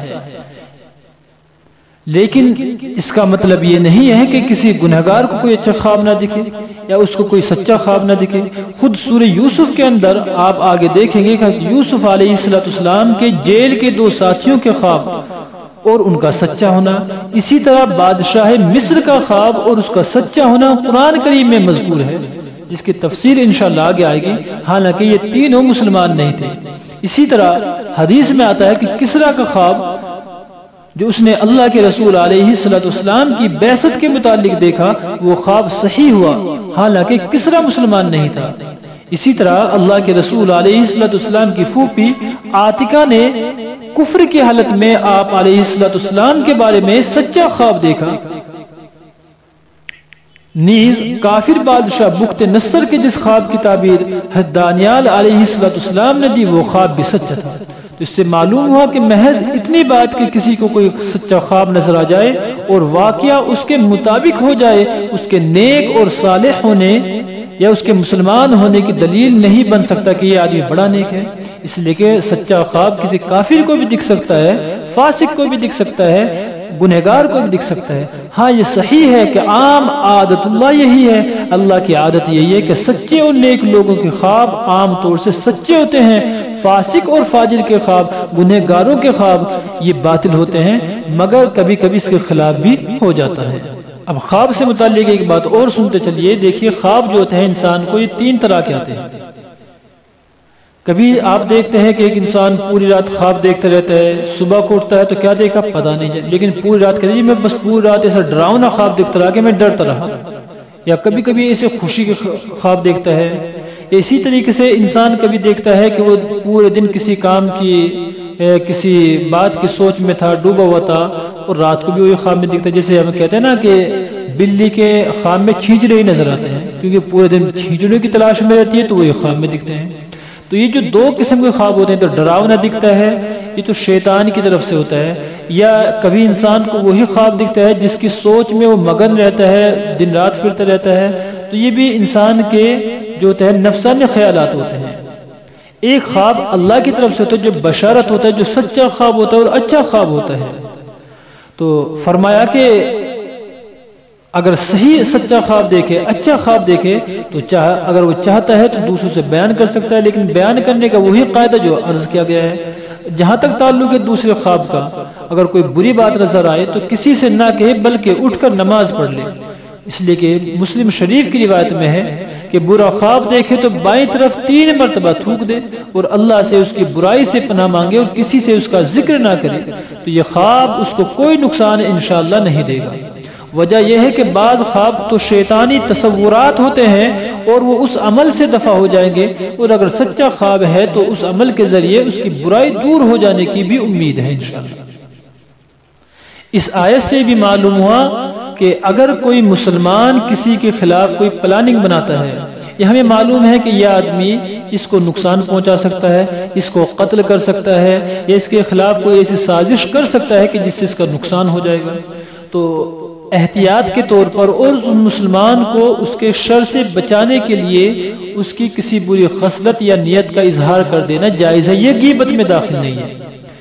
لیکن اس کا مطلب یہ نہیں ہے کہ کسی گنہگار کو کوئی اچھا خواب نہ دکھے یا اس کو کوئی سچا خواب نہ دکھے. خود سورہ یوسف کے اندر آپ آگے دیکھیں گے کہ یوسف علیہ الصلوۃ والسلام کے جیل کے دو ساتھیوں کے خواب اور ان کا سچا ہونا، اسی طرح بادشاہ مصر کا خواب اور اس کا سچا ہونا قرآن کریم میں مذکور ہے، جس کی تفصیل انشاءاللہ آگے آئے گی. حالانکہ یہ تینوں مسلمان نہیں تھے. اسی طرح حدیث میں آتا ہے کہ کسرا کا خواب جو اس نے اللہ کے رسول علیہ الصلوۃ والسلام کی بعثت کے متعلق دیکھا وہ خواب صحیح ہوا، حالانکہ کسرا مسلمان نہیں تھا. اسی طرح اللہ کے رسول علیہ السلام کی پھوپھی عاتکہ نے کفر کی حالت میں آپ علیہ السلام کے بارے میں سچا خواب دیکھا۔ نیز کافر بادشاہ بخت نصر کے جس خواب کی تعبیر حضرت دانیال علیہ السلام نے دی وہ خواب بھی سچا تھا۔ تو اس سے معلوم ہوا کہ محض اتنی بات کہ کسی کو کوئی سچا خواب نظر آ جائے اور واقعہ اس کے مطابق ہو جائے، اس کے نیک اور صالح ہونے یا اس کے مسلمان ہونے کی دلیل نہیں بن سکتا کہ یہ آدمی بڑا نیک ہے۔ اس لیے کہ سچا خواب کسی کافر کو بھی دکھ سکتا ہے، فاسق کو بھی دکھ سکتا ہے، گنہگار کو بھی دکھ سکتا ہے۔ ہاں یہ صحیح ہے کہ عام عادت اللہ یہی ہے، اللہ کی عادت یہی ہے کہ سچے اور نیک لوگوں کے خواب عام طور سے سچے ہوتے ہیں، فاسق اور فاجر کے خواب، گنہگاروں کے خواب یہ باطل ہوتے ہیں، مگر کبھی کبھی اس کے خلاف بھی ہو جاتا ہے۔ اب خواب سے متعلق ایک بات اور سنتے چلیے۔ دیکھیے خواب جو ہوتے ہیں انسان کو یہ تین طرح کے آتے ہیں۔ کبھی آپ دیکھتے ہیں کہ ایک انسان پوری رات خواب دیکھتا رہتا ہے، صبح کو اٹھتا ہے تو کیا دیکھا پتہ نہیں جائے، لیکن پوری رات کہتے ہیں میں بس پوری رات ایسا ڈراؤنا خواب دیکھتا رہا کہ میں ڈرتا رہا۔ یا کبھی کبھی ایسے خوشی کے خواب دیکھتا ہے۔ اسی طریقے سے انسان کبھی دیکھتا ہے کہ وہ پورے دن کسی کام کی کسی بات کی سوچ میں تھا، ڈوبا ہوا تھا، اور رات کو بھی وہی خواب میں دکھتا ہے۔ جیسے ہم کہتے ہیں نا کہ بلی کے خواب میں چھینچڑے ہی نظر آتے ہیں، کیونکہ پورے دن چھینچڑے کی تلاش میں رہتی ہے تو وہی خواب میں دکھتے ہیں۔ تو یہ جو دو قسم کے خواب ہوتے ہیں، تو ڈراؤنا دکھتا ہے یہ تو شیطان کی طرف سے ہوتا ہے، یا کبھی انسان کو وہی خواب دکھتا ہے جس کی سوچ میں وہ مگن رہتا ہے، دن رات پھرتا رہتا ہے، تو یہ بھی انسان کے جو ہوتے ہیں نفسانی خیالات ہوتے ہیں۔ ایک خواب اللہ کی طرف سے ہوتا ہے جو بشارت ہوتا ہے، جو سچا خواب ہوتا ہے اور اچھا خواب ہوتا ہے۔ تو فرمایا کہ اگر صحیح سچا خواب دیکھے، اچھا خواب دیکھے تو چاہ اگر وہ چاہتا ہے تو دوسروں سے بیان کر سکتا ہے، لیکن بیان کرنے کا وہی قاعدہ جو عرض کیا گیا ہے۔ جہاں تک تعلق ہے دوسرے خواب کا، اگر کوئی بری بات نظر آئے تو کسی سے نہ کہے بلکہ اٹھ کر نماز پڑھ لے، اس لیے کہ مسلم شریف کی روایت میں ہے کہ برا خواب دیکھے تو بائیں طرف تین مرتبہ تھوک دے اور اللہ سے اس کی برائی سے پناہ مانگے اور کسی سے اس کا ذکر نہ کرے، تو یہ خواب اس کو کوئی نقصان انشاءاللہ نہیں دے گا۔ وجہ یہ ہے کہ بعض خواب تو شیطانی تصورات ہوتے ہیں اور وہ اس عمل سے دفع ہو جائیں گے، اور اگر سچا خواب ہے تو اس عمل کے ذریعے اس کی برائی دور ہو جانے کی بھی امید ہے انشاءاللہ۔ اس آیت سے بھی معلوم ہوا کہ اگر کوئی مسلمان کسی کے خلاف کوئی پلاننگ بناتا ہے، یہ ہمیں معلوم ہے کہ یہ آدمی اس کو نقصان پہنچا سکتا ہے، اس کو قتل کر سکتا ہے، یا اس کے خلاف کوئی ایسی سازش کر سکتا ہے کہ جس سے اس کا نقصان ہو جائے گا، تو احتیاط کے طور پر اور مسلمان کو اس کے شر سے بچانے کے لیے اس کی کسی بری خصلت یا نیت کا اظہار کر دینا جائز ہے، یہ غیبت میں داخل نہیں ہے۔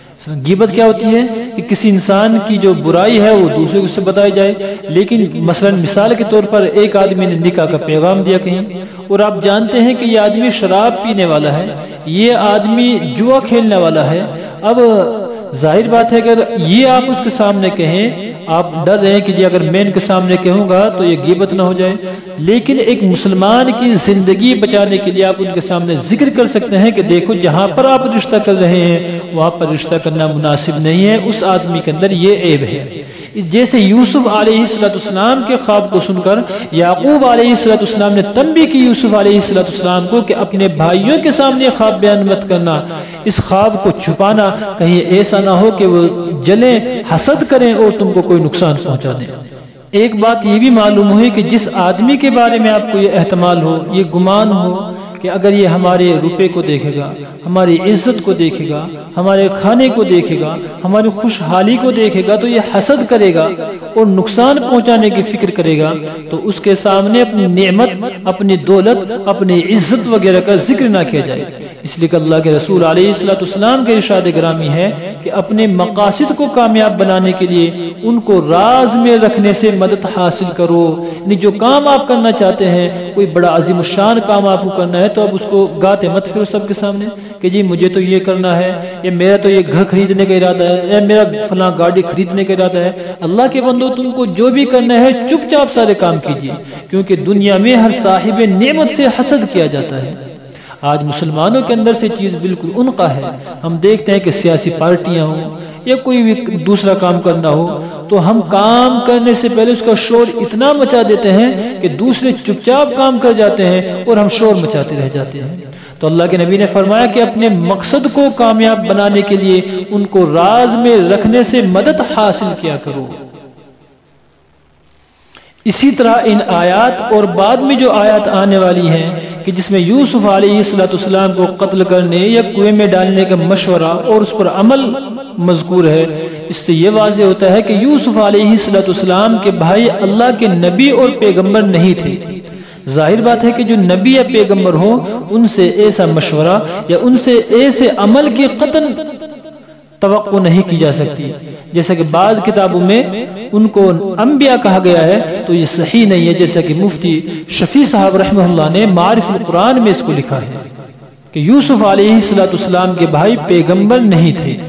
غیبت کیا ہوتی ہے کہ کسی انسان کی جو برائی ہے وہ دوسرے سے بتائی جائے، لیکن مثلا مثال کے طور پر ایک آدمی نے نکاح کا پیغام دیا کہیں، اور آپ جانتے ہیں کہ یہ آدمی شراب پینے والا ہے، یہ آدمی جوا کھیلنے والا ہے۔ اب ظاہر بات ہے اگر یہ آپ اس کے سامنے کہیں، آپ ڈر رہے ہیں کہ جی اگر میں ان کے سامنے کہوں گا تو یہ غیبت نہ ہو جائے، لیکن ایک مسلمان کی زندگی بچانے کے لیے آپ ان کے سامنے ذکر کر سکتے ہیں کہ دیکھو جہاں پر آپ رشتہ کر رہے ہیں وہاں پر رشتہ کرنا مناسب نہیں ہے، اس آدمی کے اندر یہ عیب ہے۔ جیسے یوسف علیہ السلام کے خواب کو سن کر یعقوب علیہ السلام نے تنبیہ کی یوسف علیہ السلام کو کہ اپنے بھائیوں کے سامنے خواب بیان مت کرنا، اس خواب کو چھپانا، کہیں ایسا نہ ہو کہ وہ جلیں، حسد کریں اور تم کو کوئی نقصان پہنچا دیں۔ ایک بات یہ بھی معلوم ہوئی کہ جس آدمی کے بارے میں آپ کو یہ احتمال ہو، یہ گمان ہو کہ اگر یہ ہمارے روپے کو دیکھے گا، ہماری عزت کو دیکھے گا، ہمارے کھانے کو دیکھے گا، ہماری خوشحالی کو دیکھے گا تو یہ حسد کرے گا اور نقصان پہنچانے کی فکر کرے گا، تو اس کے سامنے اپنی نعمت، اپنی دولت، اپنی عزت وغیرہ کا ذکر نہ کیا جائے۔ اس لیے کہ اللہ کے رسول علیہ السلام کے ارشاد گرامی ہے کہ اپنے مقاصد کو کامیاب بنانے کے لیے ان کو راز میں رکھنے سے مدد حاصل کرو، یعنی جو کام آپ کرنا چاہتے ہیں، کوئی بڑا عظیم الشان کام آپ کو کرنا ہے تو اب اس کو گاتے مت پھرو سب کے سامنے کہ جی مجھے تو یہ کرنا ہے، یا میرا تو یہ گھر خریدنے کا ارادہ ہے، یا میرا فلاں گاڑی خریدنے کا ارادہ ہے۔ اللہ کے بندو تم کو جو بھی کرنا ہے چپ چاپ سارے کام کیجیے، کیونکہ دنیا میں ہر صاحب نعمت سے حسد کیا جاتا ہے۔ آج مسلمانوں کے اندر سے چیز بالکل انقا ہے۔ ہم دیکھتے ہیں کہ سیاسی پارٹیاں ہوں یا کوئی بھی دوسرا کام کرنا ہو، تو ہم کام کرنے سے پہلے اس کا شور اتنا مچا دیتے ہیں کہ دوسرے چپ چاپ کام کر جاتے ہیں اور ہم شور مچاتے رہ جاتے ہیں۔ تو اللہ کے نبی نے فرمایا کہ اپنے مقصد کو کامیاب بنانے کے لیے ان کو راز میں رکھنے سے مدد حاصل کیا کرو۔ اسی طرح ان آیات اور بعد میں جو آیات آنے والی ہیں کہ جس میں یوسف علیہ السلام کو قتل کرنے یا کنویں میں ڈالنے کا مشورہ اور اس پر عمل مذکور ہے، اس سے یہ واضح ہوتا ہے کہ یوسف علیہ السلام کے بھائی اللہ کے نبی اور پیغمبر نہیں تھے۔ ظاہر بات ہے کہ جو نبی یا پیغمبر ہوں ان سے ایسا مشورہ یا ان سے ایسے عمل کی قطعاً توقع نہیں کی جا سکتی۔ جیسا کہ بعض کتابوں میں ان کو انبیاء کہا گیا ہے تو یہ صحیح نہیں ہے، جیسا کہ مفتی شفیع صاحب رحمہ اللہ نے معارف القرآن میں اس کو لکھا ہے کہ یوسف علیہ السلام کے بھائی پیغمبر نہیں تھے۔